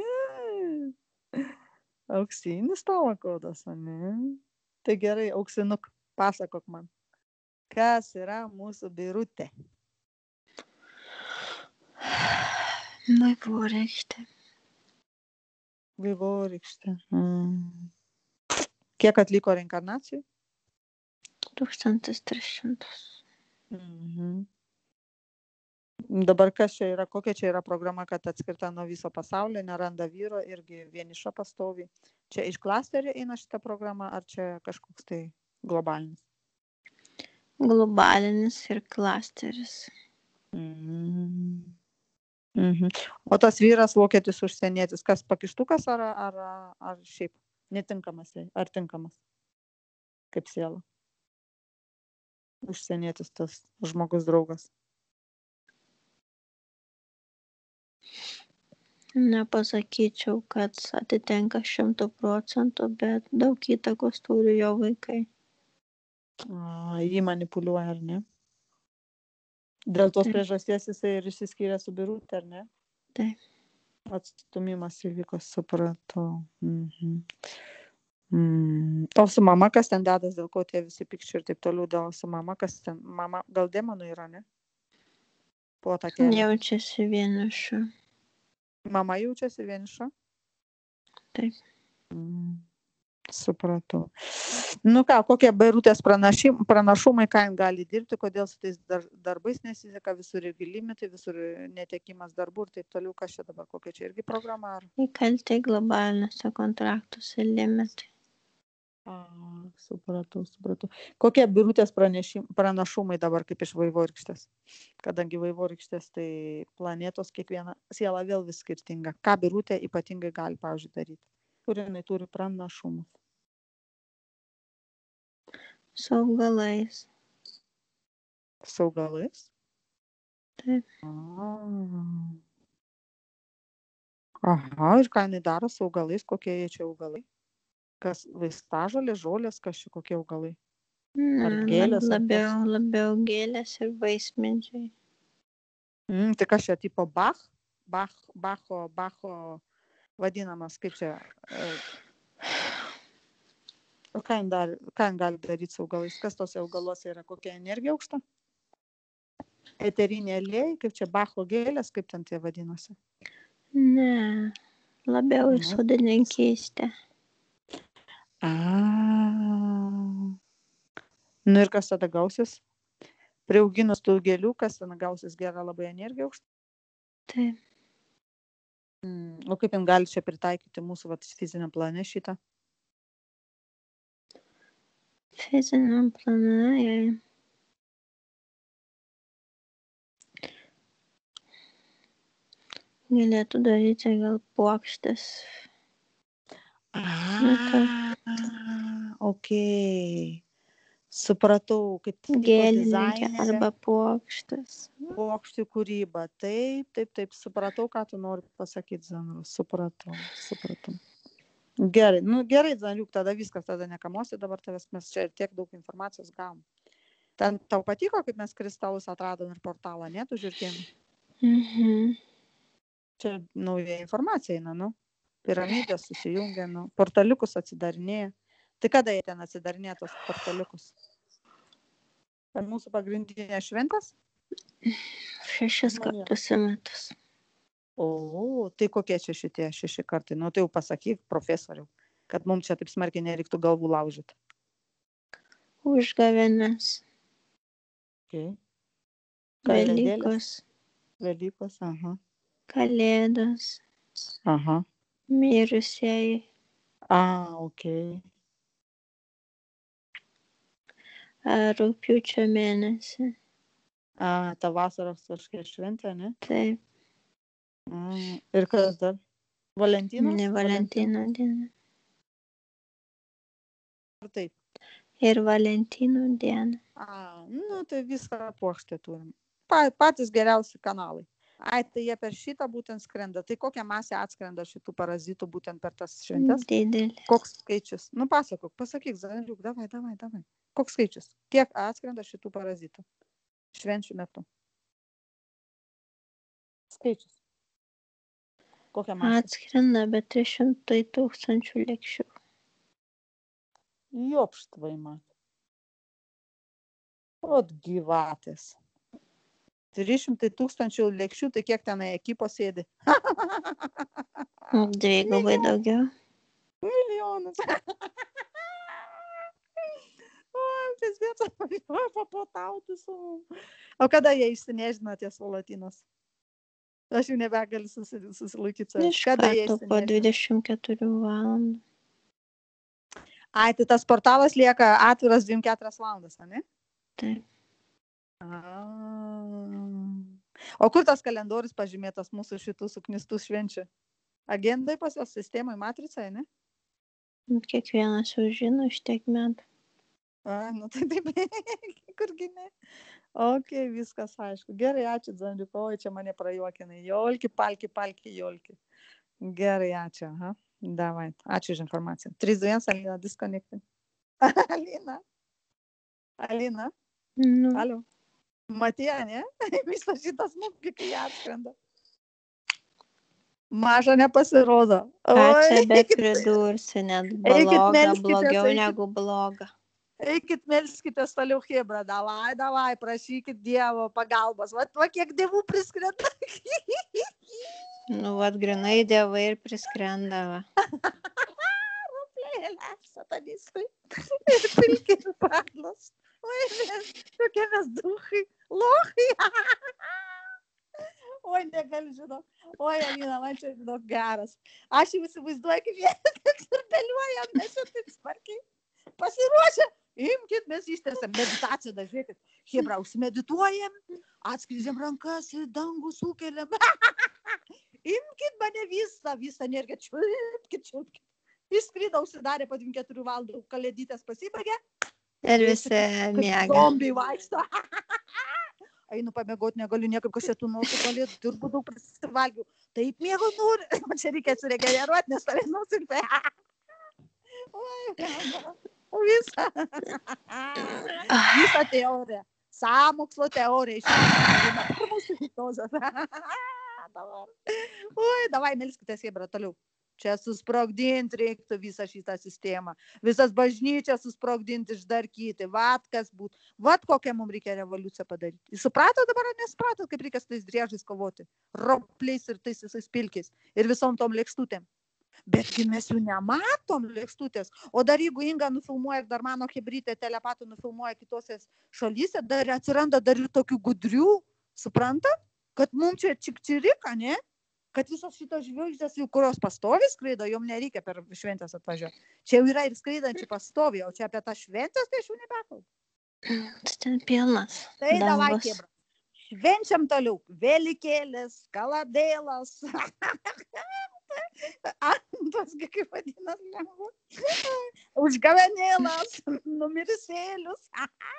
Auksinis tavo kodas, ane? Tai gerai, auksinuk, pasakok man. Kas yra mūsų Birutė? Vaivorykštė. Vaivorykštė. Mm. Kiek atliko reinkarnacijų? Tūkstantis tris šimtus. Mhm. Dabar kas čia yra, kokia čia yra programa, kad atskirta nuo viso pasaulio, neranda vyro, irgi vieniša pastovi. Čia iš klasterio eina šita programa, ar čia kažkoks tai globalinis? Globalinis ir klasteris. Mhm. Mhm. O tas vyras vokietis užsienietis, kas pakištukas ar, ar, ar šiaip netinkamas, ar tinkamas kaip siela? Užsienietis tas žmogus draugas. Nepasakyčiau, kad atitenka šimtų procentų, bet daug įtakos turi jo vaikai. A, jį manipuliuoja, ar ne? Dėl tos Taip. priežasties jisai ir išsiskyrė su Birutė, ar ne? Taip. Atstumimas įvyko, supratau. Mhm. Mm. O su mama kas ten dedas, dėl ko tie visi pykčiai ir taip toliau, dėl su mama kas ten, mama gal demonų yra, ne? Po tą kelią. Jaučiasi vieniša. Mama jaučiasi vieniša? Taip. Mm. Supratau. Nu ką, kokie Birutės pranašim- pranašumai, ką jin gali dirbti, kodėl su tais dar, darbais nesiseka, visur irgi limitai, visur netekimas darbų ir taip toliau, kas čia dabar, kokia čia irgi programa? Ar... Įkalti globaliniuose kontraktuose limitai. A, supratau, supratau. Kokie Birutės pranešim- pranašumai dabar kaip iš vaivorykštės? Kadangi vaivorykštės tai planetos kiekviena siela vėl vis skirtinga. Ką Birutė ypatingai gali, pavyzdžiui, daryti? Kur jinai turi pranašumus? Su augalais. Su augalais? Taip. Aha, ir ką jinai daro su augalais, kokie jie čia augalai? Kas vaistažolės, žolės, kas čia kokie augalai? Ar Ne, gėlės, ar labiau, labiau gėlės ir vaismedžiai. Mm, tai kas čia, tipo Bach? Bach, Bacho, Bacho vadinamas, kaip čia? e, O ką jin dar, ką jin gali daryti su augalais? Kas tose augaluose yra? Kokia energija aukšta? Eterinė aliejai, kaip čia Bacho gėlės, kaip ten tie vadinosi? Ne, labiau į Ne. sodininkystę. A. Nu ir kas tada gausis? Priauginus tų gėlių, kas ten gausis gera labai energija aukšta? Taip. Mm, o kaip jin gali čia pritaikyti mūsų vat, fiziniam plane šitą? Fiziniam plane jai galėtų daryti gal puokštes. Nu, A, ok. Supratau, kaip tipo Gėlininkė dizainerė, arba puokštes. puokščių kūryba. Taip, taip, taip, supratau, ką tu nori pasakyti, Zanru. Supratau, supratau. Gerai, nu gerai, Zanriuk, tada viskas, tada nekamosi dabar tavęs, mes čia ir tiek daug informacijos gavom. Ten tau patiko, kaip mes kristalus atradom ir portalą, ne, tų žiurkėnų? Mhm. Čia nauja informacija eina, nu. Piramidės susijungia, nu. Portaliukus atsidarinėja. Tai kada jie ten atsidarinėja tos portaliukus? Per mūsų pagrindinės šventės? Šešis Žmonėm. kartus į metus. O, tai kokie čia šitie šeši kartai? Nu, tai jau pasakyk, profesoriau, kad mums čia taip smarkiai nereiktų galvų laužyti. Užgavėnės, Okay. Kalėdėlės, Velykos, Velykos, aha, Kalėdos, aha. mirusieji, A, ok. rugpjūčio mėnesį. A, ta vasaros kažkokia šventė, ne? Taip, Mm. Ir kas dar? Valentinas? ne Valentino diena. Ar taip? Ir Valentino diena. A, nu tai viską puokštę turim. Pa, patys geriausi kanalai. Ai, tai jie per šitą būtent skrenda. Tai kokią masę atskrenda šitų parazitų būtent per tas šventes? Didelis. Koks skaičius? Nu, pasakok, pasakyk, Zaliuk, davai, davai, davai. Koks skaičius? Kiek atskrenda šitų parazitų švenčių metu? Skaičius. Kokią masę? Atskrenda, bet trys šimtai tūkstančių lėkščių. Jopštvai man. Ot gyvatės. trys šimtai tūkstančių lėkščių, tai kiek tenai ekipos sėdi? Dvigubai daugiau. Milijonus. O, pizbėtas, papotauti su mum. O kada jie išsinežina ties Valatinos? Aš jau nebegaliu susi, susilaikyti savęs. Iš Kada jie karto po išsinežina? dvidešimt keturių valandų. Ai, tai tas portalas lieka atviras dvidešimt keturias valandas, ne? Taip. A. O kur tas kalendorius pažymėtas mūsų šitų suknistų švenčių? Agendai pas jos sistemai matricai, ne? Kiekvienas jau žino iš tiek metų. A, nu tai taip, kurgi ne. Ok, viskas aišku. Gerai, ačiū, Zandriuko, oi, čia mane prajuokinai. Jolki, palki, palki, jolki. Gerai, ačiū. Aha. Davai, ačiū už informaciją. trys du vienas, Alina, disconnected. Alina. Alina. Nu, Alio. Matė, ne? Visas šitas smūgį, kai jie atskrenda. Maža nepasirodo. ką čia Oi, be eikit, pridursi, net Eikit, bloga, melskitės, blogiau eikit. negu bloga. eikit melskitės toliau Hebra. Davai, davai, prašykit Dievo pagalbos. Va, va kiek dievų priskrenda. Nu, vat grinai dievai ir priskrenda. Va. Roplėlė, satanistai. Ir pilki ir padlas. Oi, mes, tokie mes duchai. Lochai. Oi, negaliu, žinok. Oi, Alina, man čia, žinok, geras. Aš jau įsivaizduoju, kaip jie sirpeliuoja, mes čia taip smarkiai pasiruošę. Imkit, mes ištęsam meditaciją, dažiūrėkit. Hebra, užsimedituojam, atskleidžiam rankas į dangų sukeliam. Imkit mane visą, visą energiją. Čiulpkit, čiulpkit. Išskrido, užsidarė po dvidešimt keturių valandų, kalėdytės pasibaigė. Ir visi miega. Zombiai vaikšto. Einu pamiegoti, negaliu niekaip kažkėtų nosų palėtų, dirbu daug prisivalgiau. Taip miego noriu, man čia reikia atsiregeneruoti, nes tave nusilpė. Visą. Visą teoriją. Sąmokslo teoriją iš mūsų hitozą. Oi, davai, melskitės, Hebra, toliau. Čia susprogdinti reiktų visą šitą sistemą. Visas bažnyčias susprogdinti, išdarkyti. Vat kas būtų. Vat kokią mums reikia revoliuciją padaryti. Jūs suprato dabar, ar nesuprato, kaip reikia su tais driežais kovoti? Ropliais ir tais visais pilkiais. Ir visom tom lėkštutėm. Betgi mes jų nematom lėkštutės. O dar jeigu Inga nufilmuoja ir dar mano Hebrytė telepatų nufilmuoja kitose šalyse, dar atsiranda dar ir tokių gudrių, supranta? Kad mums čia čikčirika, ne? Kad visos šitos žvaigždės, kurios pastoviai skraido, jom nereikia per šventės atvažiuoti. Čia jau yra ir skraidančių pastoviai, o čia apie tą šventės, tai aš jau nebekalbu. Tai ten pilnas. Tai davai, dangus. Hebra. Švenčiam toliau. Vėlikėlis, kaladėlas. Pasgi kaip vadinas lengva. Užgavenėlas, numirisėlius.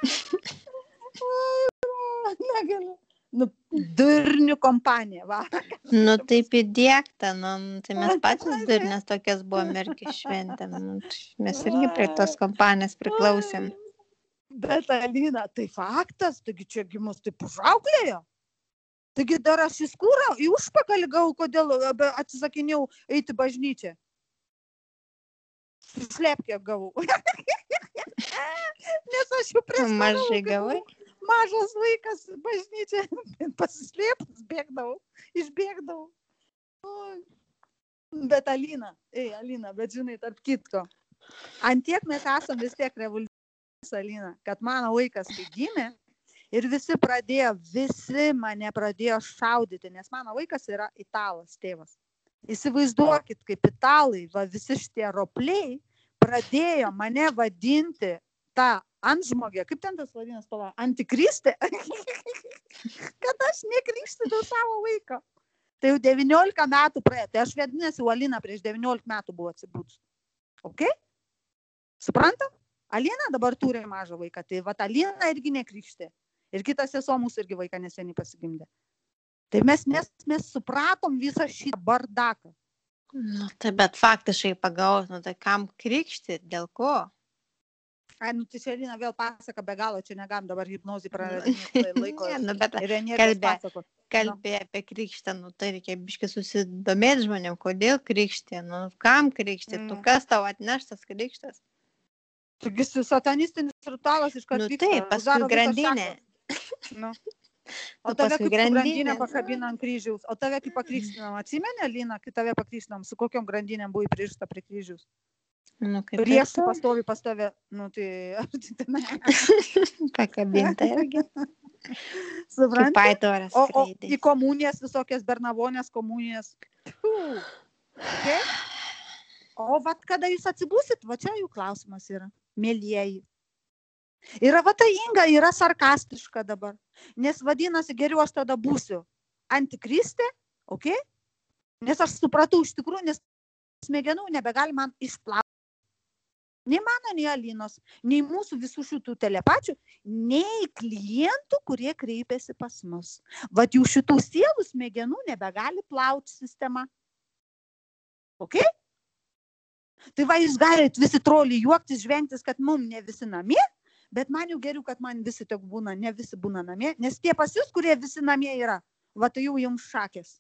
Negaliu. Nu, durnių kompanija, va. Nu, taip įdiegta, nu, tai mes patys durnės tokias buvom irgi šventėm. Nu, mes irgi prie tos kompanijos priklausėm. Bet, Alina, tai faktas, taigi čia mus taip užauklėjo. Taigi dar aš įskūrą, į užpakalį gavau, kodėl atsisakinėjau eiti bažnyčią. Slėpkė gavau. Nes aš jau prieš Mažai gavai? mažas vaikas bažnyčia, pasislėpus bėgdavau, išbėgdavau. Oi. Bet Alina, ei, Alina, bet žinai, tarp kitko, antiek mes esam vis tiek revoliucijos, Alina, kad mano vaikas kai gimė ir visi pradėjo, visi mane pradėjo šaudyti, nes mano vaikas yra italas, tėvas. Įsivaizduokit, kaip italai, va, visi šitie ropliai pradėjo mane vadinti tą antžmogę, kaip ten tas vadinas pala, antikristė, kad aš nekrikštydavau savo vaiką. Tai jau devyniolika metų praėjo, tai aš vadinasi, Alina prieš devyniolika metų buvo atsibūdus. Ok? Supranta? Alina dabar turi mažą vaiką, tai va Alina irgi nekrikštė. Ir kitas sesuo mūsų irgi vaiką neseniai pasigimdė. Tai mes, mes, mes supratom visą šitą bardaką. Nu, tai bet faktiškai pagaus, nu tai kam krikšti, dėl ko? Ai, nu, tai čia Lina vėl pasaka be galo, čia negam dabar hipnozį praradinėti laiko Ne, nu, bet ir energijos kalbė, pasakot. kalbė apie krikštą, nu tai reikia biškai susidomėti žmonėm, kodėl krikštė, nu kam krikštė, tu Mm. kas tau atneštas krikštas? Taigi satanistinis ritualas iš kad Nu vyksta. taip, paskui uždaro visą grandinę. šaką. Nu. O Nu, tave paskui kaip su grandinė grandinės, pakabina ant kryžiaus. O tave kaip pakrikštinam. Atsimeni, Lina, kai tave pakrikštinam, su kokiom grandinėm buvai pririšta prie kryžiaus? Nu, kaip Riešai ir pastovi pas tave. Nu, tai... pakabinta irgi. Kaip Supranti? aitvaras O, o skraidė. į komunijas visokias bernavonės komunijas. Fiu. Okay? O vat kada jūs atsibūsit, va čia jų klausimas yra. Mėlieji. Ir va ta Inga yra sarkastiška dabar. Nes vadinasi, geriau aš tada būsiu antikristė, ok? Nes aš supratau iš tikrųjų, nes smegenų nebegali man išplauti. Nei mano, nei Alinos, nei mūsų visų šitų telepačių, nei klientų, kurie kreipiasi pas mus. Vat jų šitų sielų smegenų nebegali plauti sistema. Ok? Tai va, jūs galite visi troliai juoktis, žvengtis, kad mum ne visi namie, bet man jau geriau, kad man visi tiek būna, ne visi būna namie, nes tie pas jūs, kurie visi namie yra, va tai jau jums šakės.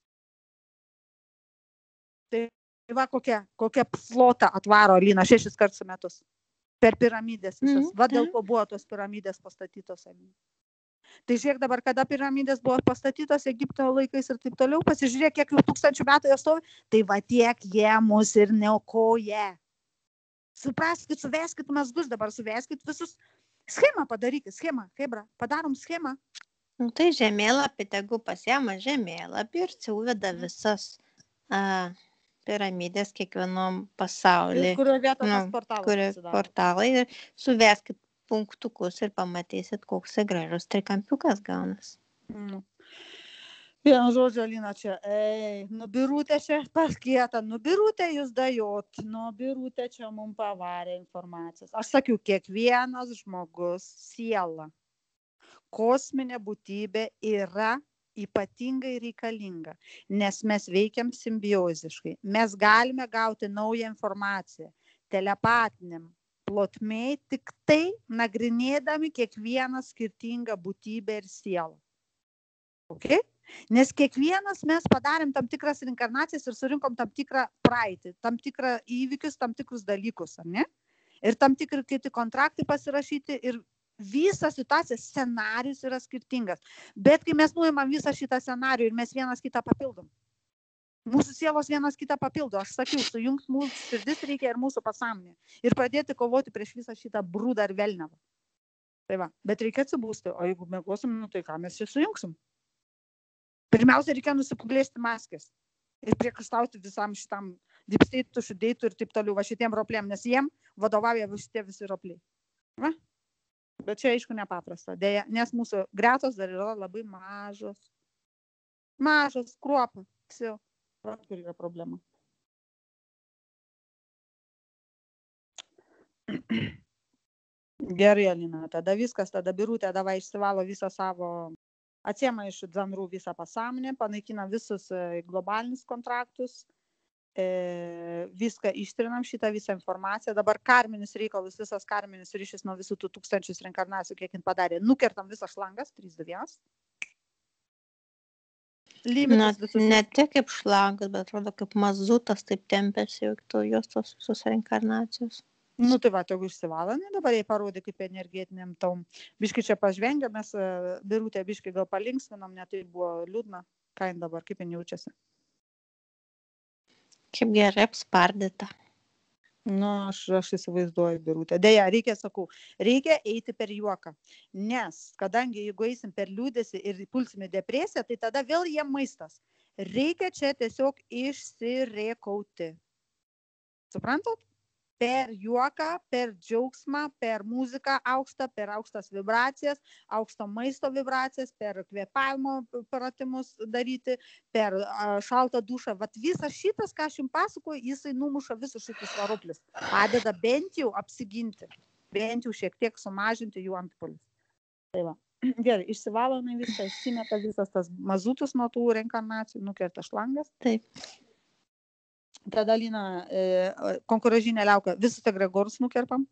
Tai va kokia, kokia flota atvaro Alina šešis kartus metus per piramidės visas. Mhm, Va dėl taip. ko buvo tos piramidės pastatytos. Alina. Tai žiūrėk dabar, kada piramidės buvo pastatytos Egipto laikais ir taip toliau, pasižiūrėk, kiek jau tūkstančių metų jos stovi, tai va tiek jie mus ir neaukoja. Supraskit, suveskit mazgus, dabar suveskit visus. Schemą padarykit, schemą, Hebra, padarom schemą. Nu, tai žemėlapį, tegu pasiema žemėlapį ir suveda visas a, piramidės kiekvienom pasaulyje. Ir kurioje vietoje tas Nu, portalas kurio atsidaro. portalai ir suveskit punktukus ir pamatysit, koks gražus trikampiukas gaunas. Mm. Vienu žodžiu, Alina čia, ei, nu Birutė čia paskieta, nu Birutė jūs dajot, nu Birutė čia mums pavarė informacijos. Aš sakiau, kiekvienas žmogus, siela, kosminė būtybė yra ypatingai reikalinga, nes mes veikiam simbioziškai. Mes galime gauti naują informaciją, telepatiniam plotmėj, tik tai nagrinėdami kiekvieną skirtingą būtybę ir sielą. Okay? Nes kiekvienas mes padarėm tam tikras reinkarnacijas ir surinkom tam tikrą praeitį, tam tikrą įvykius, tam tikrus dalykus, ar ne? Ir tam tikri kiti kontraktai pasirašyti ir visa situacija, scenarius yra skirtingas. Bet kai mes nuimam visą šitą scenarijų ir mes vienas kitą papildom, mūsų sielos vienas kitą papildo, aš sakiau, sujungs mūsų širdis reikia ir mūsų pasąmonė ir pradėti kovoti prieš visą šitą brūdą ar velniavą. Tai va, bet reikia atsibūsti, o jeigu mėgosim, nu tai ką mes čia sujungsim? Pirmiausia, reikia nusiplėšti maskės ir priekaištauti visam šitam dipsteitų, šudeitų ir taip toliau, va šitiem roplėm, nes jiem vadovauja šitie visi ropliai. Va? Bet čia aišku nepaprasta, dėja, nes mūsų gretos dar yra labai mažos. Mažos, kruopa, visi, kur yra problema. Gerai, Alina, tada viskas, tada Birutė davai išsivalo visą savo... Atsiema iš dzanrų visą pasąmonę, panaikina visus globalinius kontraktus, e, viską ištrinam, šitą visą informaciją. Dabar karminis reikalus, visas karminis ryšys nuo visų tų tūkstančius reinkarnacijų, kiek jin padarė. Nukertam visą šlangas, trys, du, vienas. Na, ne tik kaip šlangas, bet atrodo kaip mazutas, taip tempėsi, jau to jos tos visos reinkarnacijos. Nu, tai va, tegu išsivalo, ne, dabar jai parodė kaip energetiniam tom. Biški čia pažvengia, mes Birutė biški gal palinksminam, ne tai buvo liūdna. Ką jin dabar, kaip jin jaučiasi? Kaip gerai apspardyta. Nu, aš, aš įsivaizduoju Birutę. Deja, reikia, sakau, reikia eiti per juoką. Nes, kadangi jeigu eisim per liūdėsi ir pulsime depresiją, tai tada vėl jiem maistas. Reikia čia tiesiog išsirėkauti. Suprantat? Per juoką, per džiaugsmą, per muziką aukštą, per aukštas vibracijas, aukšto maisto vibracijas, per kvėpavimo pratimus daryti, per šaltą dušą. Vat visas šitas, ką aš jums pasakoju, jisai numuša visus šitus variklius. Padeda bent jau apsiginti, bent jau šiek tiek sumažinti jų antpuolius. Tai va. Gerai, išsivalo jinai viską, išsimeta visas tas mazutus nuo tų reinkarnacijų, nukerta šlangas. Taip. Tada Lina e, konkurencinė liauka, visus egregorus nukerpam.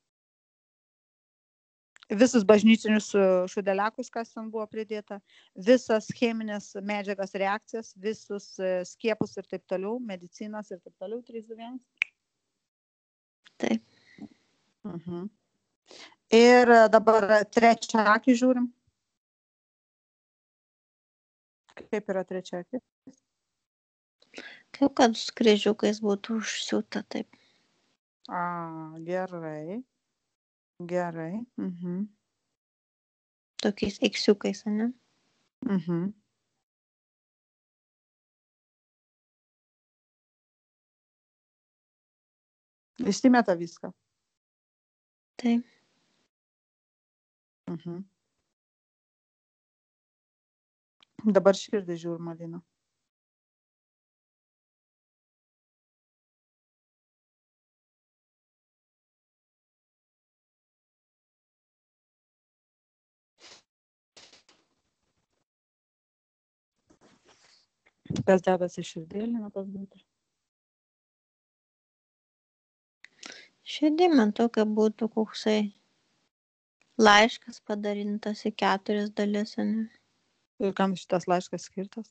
Visus bažnytinius šudeliakus, kas ten buvo pridėta, visas cheminės medžiagas reakcijas, visus skiepus ir taip toliau, medicinas ir taip toliau, trys du vienas. Taip. Mhm. Ir dabar trečią akį žiūrim. Kaip yra trečia akis? Kaip kad su kryžiukais būtų užsiūta, taip. A, gerai. Gerai. Mhm. Tokiais iksiukais, ne? Mhm. Išsimeta viską. Taip. Mhm. Dabar širdį žiūrim, Lina. Kas dedasi širdėlį, na tas būtų. Širdį man tokia būtų koksai laiškas padarintas į keturias dalis, ne? Ir kam šitas laiškas skirtas?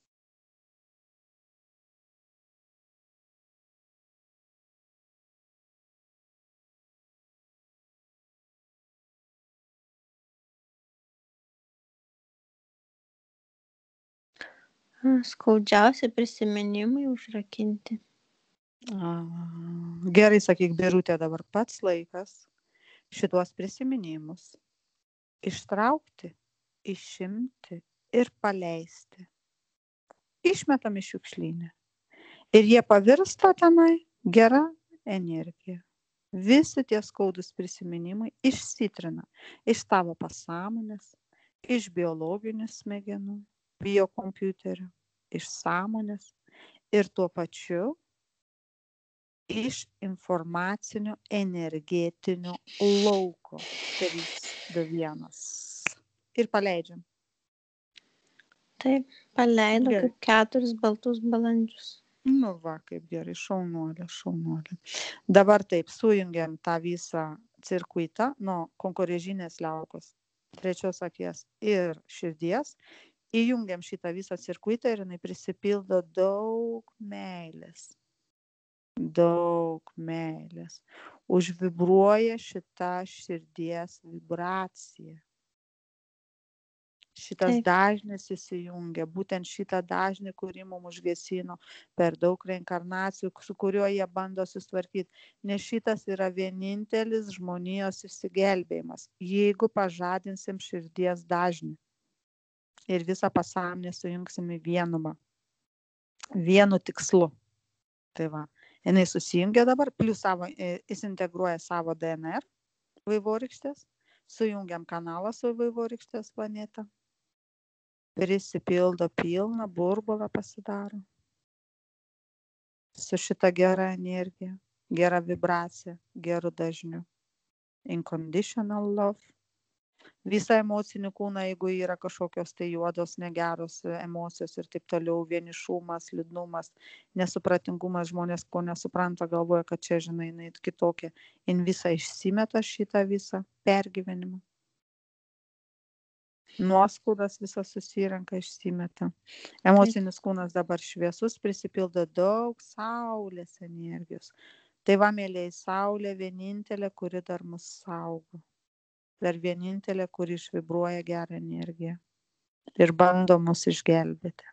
Skaudžiausi prisiminimai užrakinti. A, gerai, sakyk, Birutė, dabar pats laikas šituos prisiminimus ištraukti, išimti ir paleisti. Išmetam į šiukšlynę. Ir jie pavirsta tenai gera energija. Visi tie skaudus prisiminimai išsitrina iš tavo pasąmonės, iš biologinių smegenų, biokompiuterio, iš sąmonės ir tuo pačiu iš informacinio energetinio lauko. trys du vienas. Ir paleidžiam. Taip, paleido Gerai. kaip keturis baltus balandžius. Nu va, kaip gerai, šaunuolė, šaunuolė. Dabar taip, sujungiam tą visą cirkuitą nuo konkurencinės liaukos, trečios akies ir širdies. Įjungiam šitą visą cirkuitą ir jinai prisipildo daug meilės. Daug meilės. Užvibruoja šitą širdies vibraciją. Šitas Taip. dažnis įsijungia, būtent šitą dažnį, kurį mums užgesino per daug reinkarnacijų, su kuriuo jie bando susitvarkyti. Nes šitas yra vienintelis žmonijos išsigelbėjimas, jeigu pažadinsim širdies dažnį ir visą pasąmonę sujungsim į vienumą, vienu tikslu. Tai va, jinai susijungia dabar, plus savo, jis integruoja savo D N R vaivorykštės, sujungiam kanalą su vaivorykštės planeta. Prisipildo pilną burbulą pasidaro. Su šita gera energija, gera vibracija, geru dažniu. Unconditional love. Visą emocinį kūną, jeigu yra kažkokios tai juodos, negeros emocijos ir taip toliau, vienišumas, liūdnumas, nesupratingumas, žmonės ko nesupranta, galvoja, kad čia, žinai, jinai kitokia. In visą išsimeta šitą visą pergyvenimą. Nuoskaudas visas susirenka, išsimeta. Emocinis kūnas dabar šviesus, prisipildo daug saulės energijos. Tai va, mėlėjai, saulė vienintelė, kuri dar mus saugo. Dar vienintelė, kuri išvibruoja gerą energiją. Ir bando mus išgelbėti.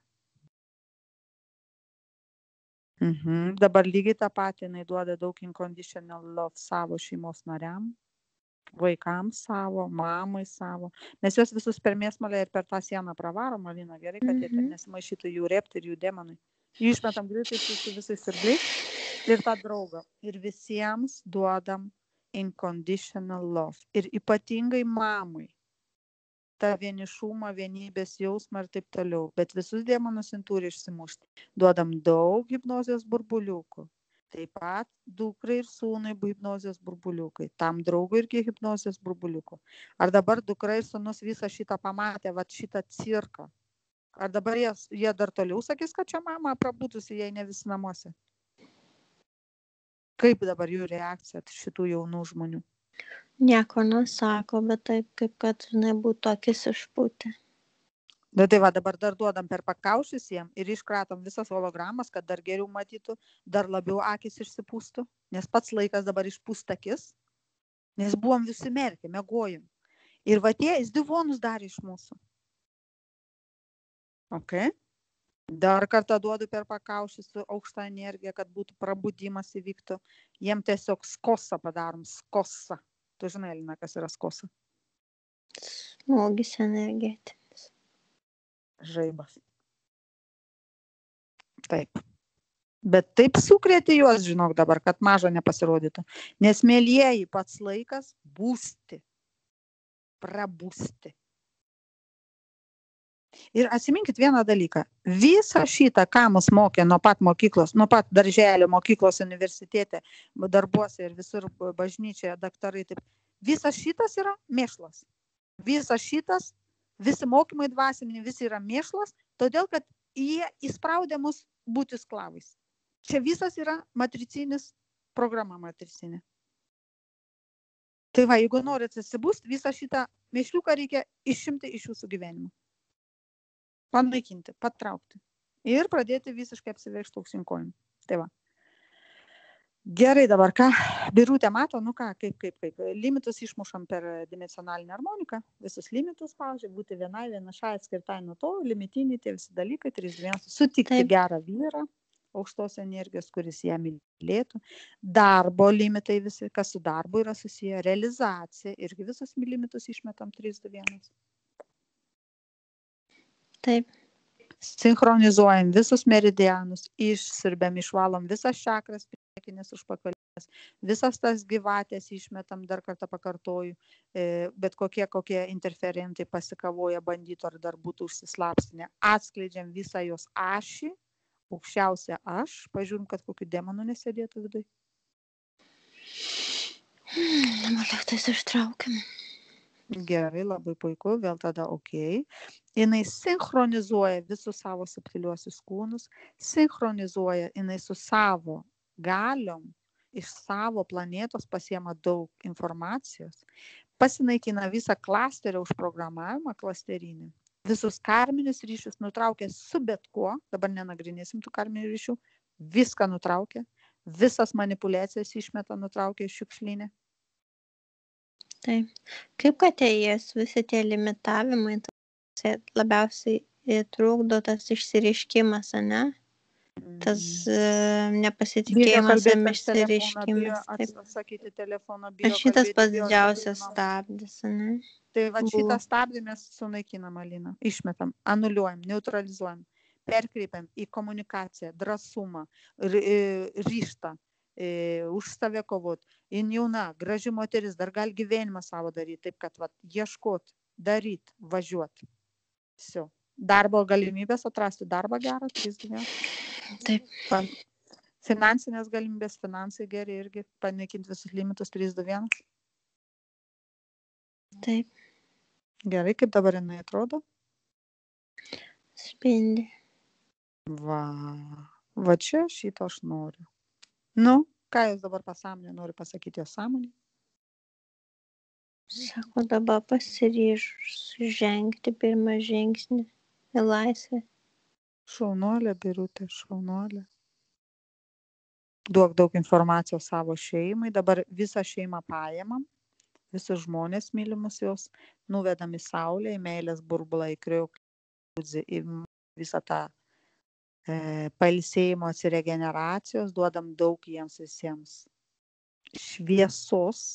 Mhm. Dabar lygiai tą patį, jinai duoda daug unconditional love savo šeimos nariam, vaikams savo, mamai savo. Mes juos visus per mėsmalę ir per tą sieną pravarom, Alina, gerai, kad jie ten nesimaišytų jų reptai ir jų demonai. Jų išmetam greitai su, su visais sirbliais ir tą draugą. Ir visiems duodam unconditional love. Ir ypatingai mamai. Ta vienišumą, vienybės jausmą ir taip toliau. Bet visus demonus jin turi išsimušti. Duodam daug hipnozės burbuliukų. Taip pat dukrai ir sūnui hipnozės burbuliukai. Tam draugui irgi hipnozės burbuliukų. Ar dabar dukra ir sūnus visą šitą pamatė, va šitą cirką? Ar dabar jie, jie dar toliau sakys, kad čia mama prabudusi, jei ne visi namuose? Kaip dabar jų reakcija šitų jaunų žmonių? Nieko nesako, bet taip, kaip kad, žinai, būtų akis išpūtę. Bet tai va, dabar dar duodam per pakaušius jiem ir iškratom visas hologramas, kad dar geriau matytų, dar labiau akis išsipūstų, nes pats laikas dabar išpūst akis, nes buvom visi merkę, megojim. Ir va tie izdivonus darė iš mūsų. Ok. Dar kartą duodu per pakaušius su aukšta energija, kad būtų prabudimas įvyktų. Jiem tiesiog skosą padarom, skosą. Tu žinai, Lina, kas yra skosa? Smūgis energetinis. Žaibas. Taip. Bet taip sukrėti juos, žinok dabar, kad maža nepasirodytų. Nes mėlieji pats laikas būsti. Prabusti. Ir atsiminkit vieną dalyką. Visą šitą, ką mus mokė nuo pat mokyklos, nuo pat darželio, mokyklos, universitete, darbuose ir visur bažnyčioje, daktarai, taip. Visas šitas yra mėšlas. Visas šitas, visi mokymai dvasiniai, visi yra mėšlas, todėl, kad jie įspraudė mus būti sklavais. Čia visas yra matricinis, programa matricinė. Tai va, jeigu norit atsibūst, visą šitą mėšliuką reikia išimti iš jūsų gyvenimo. Panaikinti, patraukti. Ir pradėti visiškai apsivežti aukštyn kojom. Tai va. Gerai dabar, ką Birutė mato, nu ką, kaip, kaip, kaip. Limitus išmušam per dimensionalinę harmoniką, visus limitus, pavyzdžiui, būti vienai, vienašai atskirtai nuo to, limitiniai tie visi dalykai, trys vienas, sutikti Taip. gerą vyrą, aukštos energijos, kuris ją mylėtų, darbo limitai visi, kas su darbu yra susiję, realizacija, irgi visus limitus išmetam trys du vienas. Taip. Sinchronizuojam visus meridianus, išsiurbiam, išvalom visas čakras, priekinės užpakalės, visas tas gyvatės išmetam, dar kartą pakartoju, bet kokie, kokie interferentai pasikavoja bandytų ar dar būtų užsislapstinę. Atskleidžiam visą jos ašį, aukščiausią aš, pažiūrim, kad kokių demonų nesėdėtų vidui. Malaktais ištraukiam. Gerai, labai puiku, vėl tada ok. Jinai sinchronizuoja visus savo subtiliuosius kūnus, sinchronizuoja jinai su savo galiom, iš savo planetos pasiema daug informacijos, pasinaikina visą klasterio užprogramavimą, klasterinį, visus karminius ryšius nutraukia su bet kuo, dabar nenagrinėsim tų karminių ryšių, viską nutraukia, visas manipulacijas išmeta, nutraukia iš šiukšlinę. Taip. Kaip kad jas visi tie limitavimai labiausiai trukdo tas išsireiškimas, ne? Tas uh, nepasitikėjimas ir išsireiškimas. Atsakyti telefoną, bijo šitas pats didžiausias stabdis, ne? Tai va šitą stabdį mes sunaikinam, Alina, išmetam, anuliuojam, neutralizuojam, perkreipiam į komunikaciją, drąsumą, ryžtą. E, už save kovot. Jin jauna, graži moteris, dar gali gyvenimą savo daryti, taip kad va, ieškot, daryt, važiuot. Visio. Darbo galimybės atrasti darbą gerą, trys gyvenimą. Taip. Finansinės galimybės, finansai geri irgi, panaikinti visus limitus, trys du vienas. Taip. Gerai, kaip dabar jinai atrodo? Spindi. Va, va čia šito aš noriu. Nu, ką jūs dabar pasąmonė nori pasakyti jos sąmonė? Sako, dabar pasiryžus žengti pirmą žingsnį į laisvę. Šaunuolė, Birutė, šaunuolė. Duok daug informacijos savo šeimai. Dabar visą šeimą paėmam, visus žmonės mylimus jos, nuvedam į saulę, į meilės burbulą, į kriauklį, į visą tą pailsėjimo atsiregeneracijos, duodam daug jiems visiems šviesos,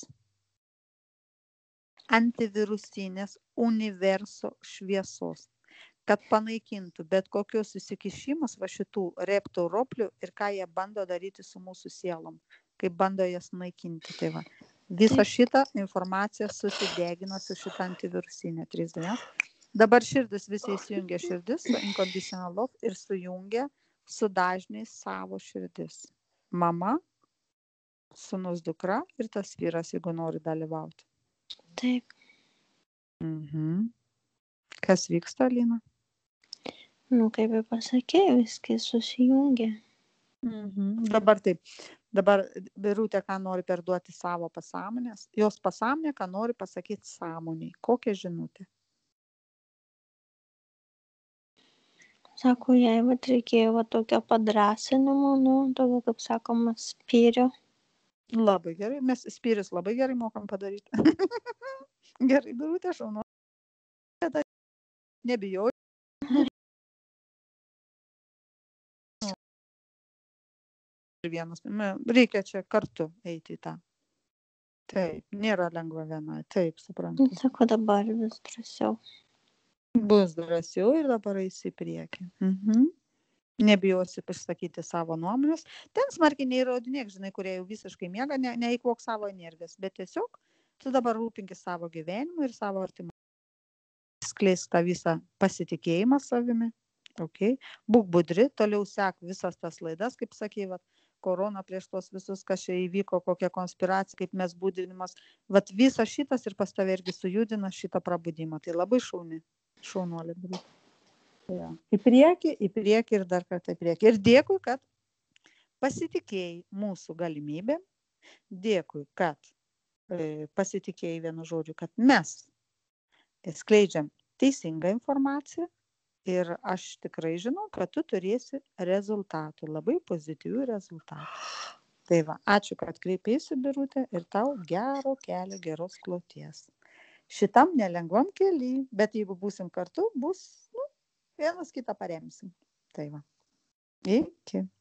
antivirusinės universo šviesos, kad panaikintų bet kokius įsikišimus va šitų reptų roplių ir ką jie bando daryti su mūsų sielom, kaip bando jas naikinti. Tai va, visą šitą informaciją susidegina su šitą antivirusinę trys D. Dabar širdis visi įsijungia širdis su unconditional love ir sujungia su dažniais savo širdis. mama, sūnus dukra ir tas vyras, jeigu nori dalyvauti. Taip. Mhm. Kas vyksta, Lina? Nu, kaip ir pasakė, viskas susijungia. Mhm. Dabar taip. Dabar Birutė, ką nori perduoti savo pasąmonės. Jos pasąmonė, ką nori pasakyti sąmoniai. Kokia žinutė? Sako, jai vat reikėjo va tokio padrasinimo, nu, tokio, kaip sakoma, spyrio. Labai gerai. Mes spyrius labai gerai mokam padaryti. Gerai, Birutė, šaunu. Nebijau. Vienas. Reikia čia kartu eiti į tą. Taip, nėra lengva viena. Taip, suprantu. Sako, dabar vis drąsiau. Bus drąsiau ir dabar eisi į priekį. Mhm. Nebijosi pasakyti savo nuomonės. Ten smarkiai neįrodinėk, žinai, kurie jau visiškai miega, ne, neįkvok savo energijos, bet tiesiog tu dabar rūpinkis savo gyvenimu ir savo artimu. Skleisk tą visą pasitikėjimą savimi. Okay. Būk budri, toliau sek visas tas laidas, kaip sakė, vat, korona prieš tos visus, kas čia įvyko, kokia konspiracija, kaip mes būdinimas. Vat visas šitas ir pas tave irgi sujudina šitą prabudimą. Tai labai šauni. Šaunuolė. Ja. Į priekį, į priekį ir dar kartą į priekį. Ir dėkui, kad pasitikėjai mūsų galimybėm. Dėkui, kad e, pasitikėjai vienu žodžiu, kad mes skleidžiam teisingą informaciją. Ir aš tikrai žinau, kad tu turėsi rezultatų, labai pozityvių rezultatų. Tai va, ačiū, kad kreipėsi, Birutė, ir tau gero kelio, geros kloties. Šitam nelengvam kely, bet jeigu būsim kartu, bus, nu, vienas kitą paremsim. Tai va. Iki.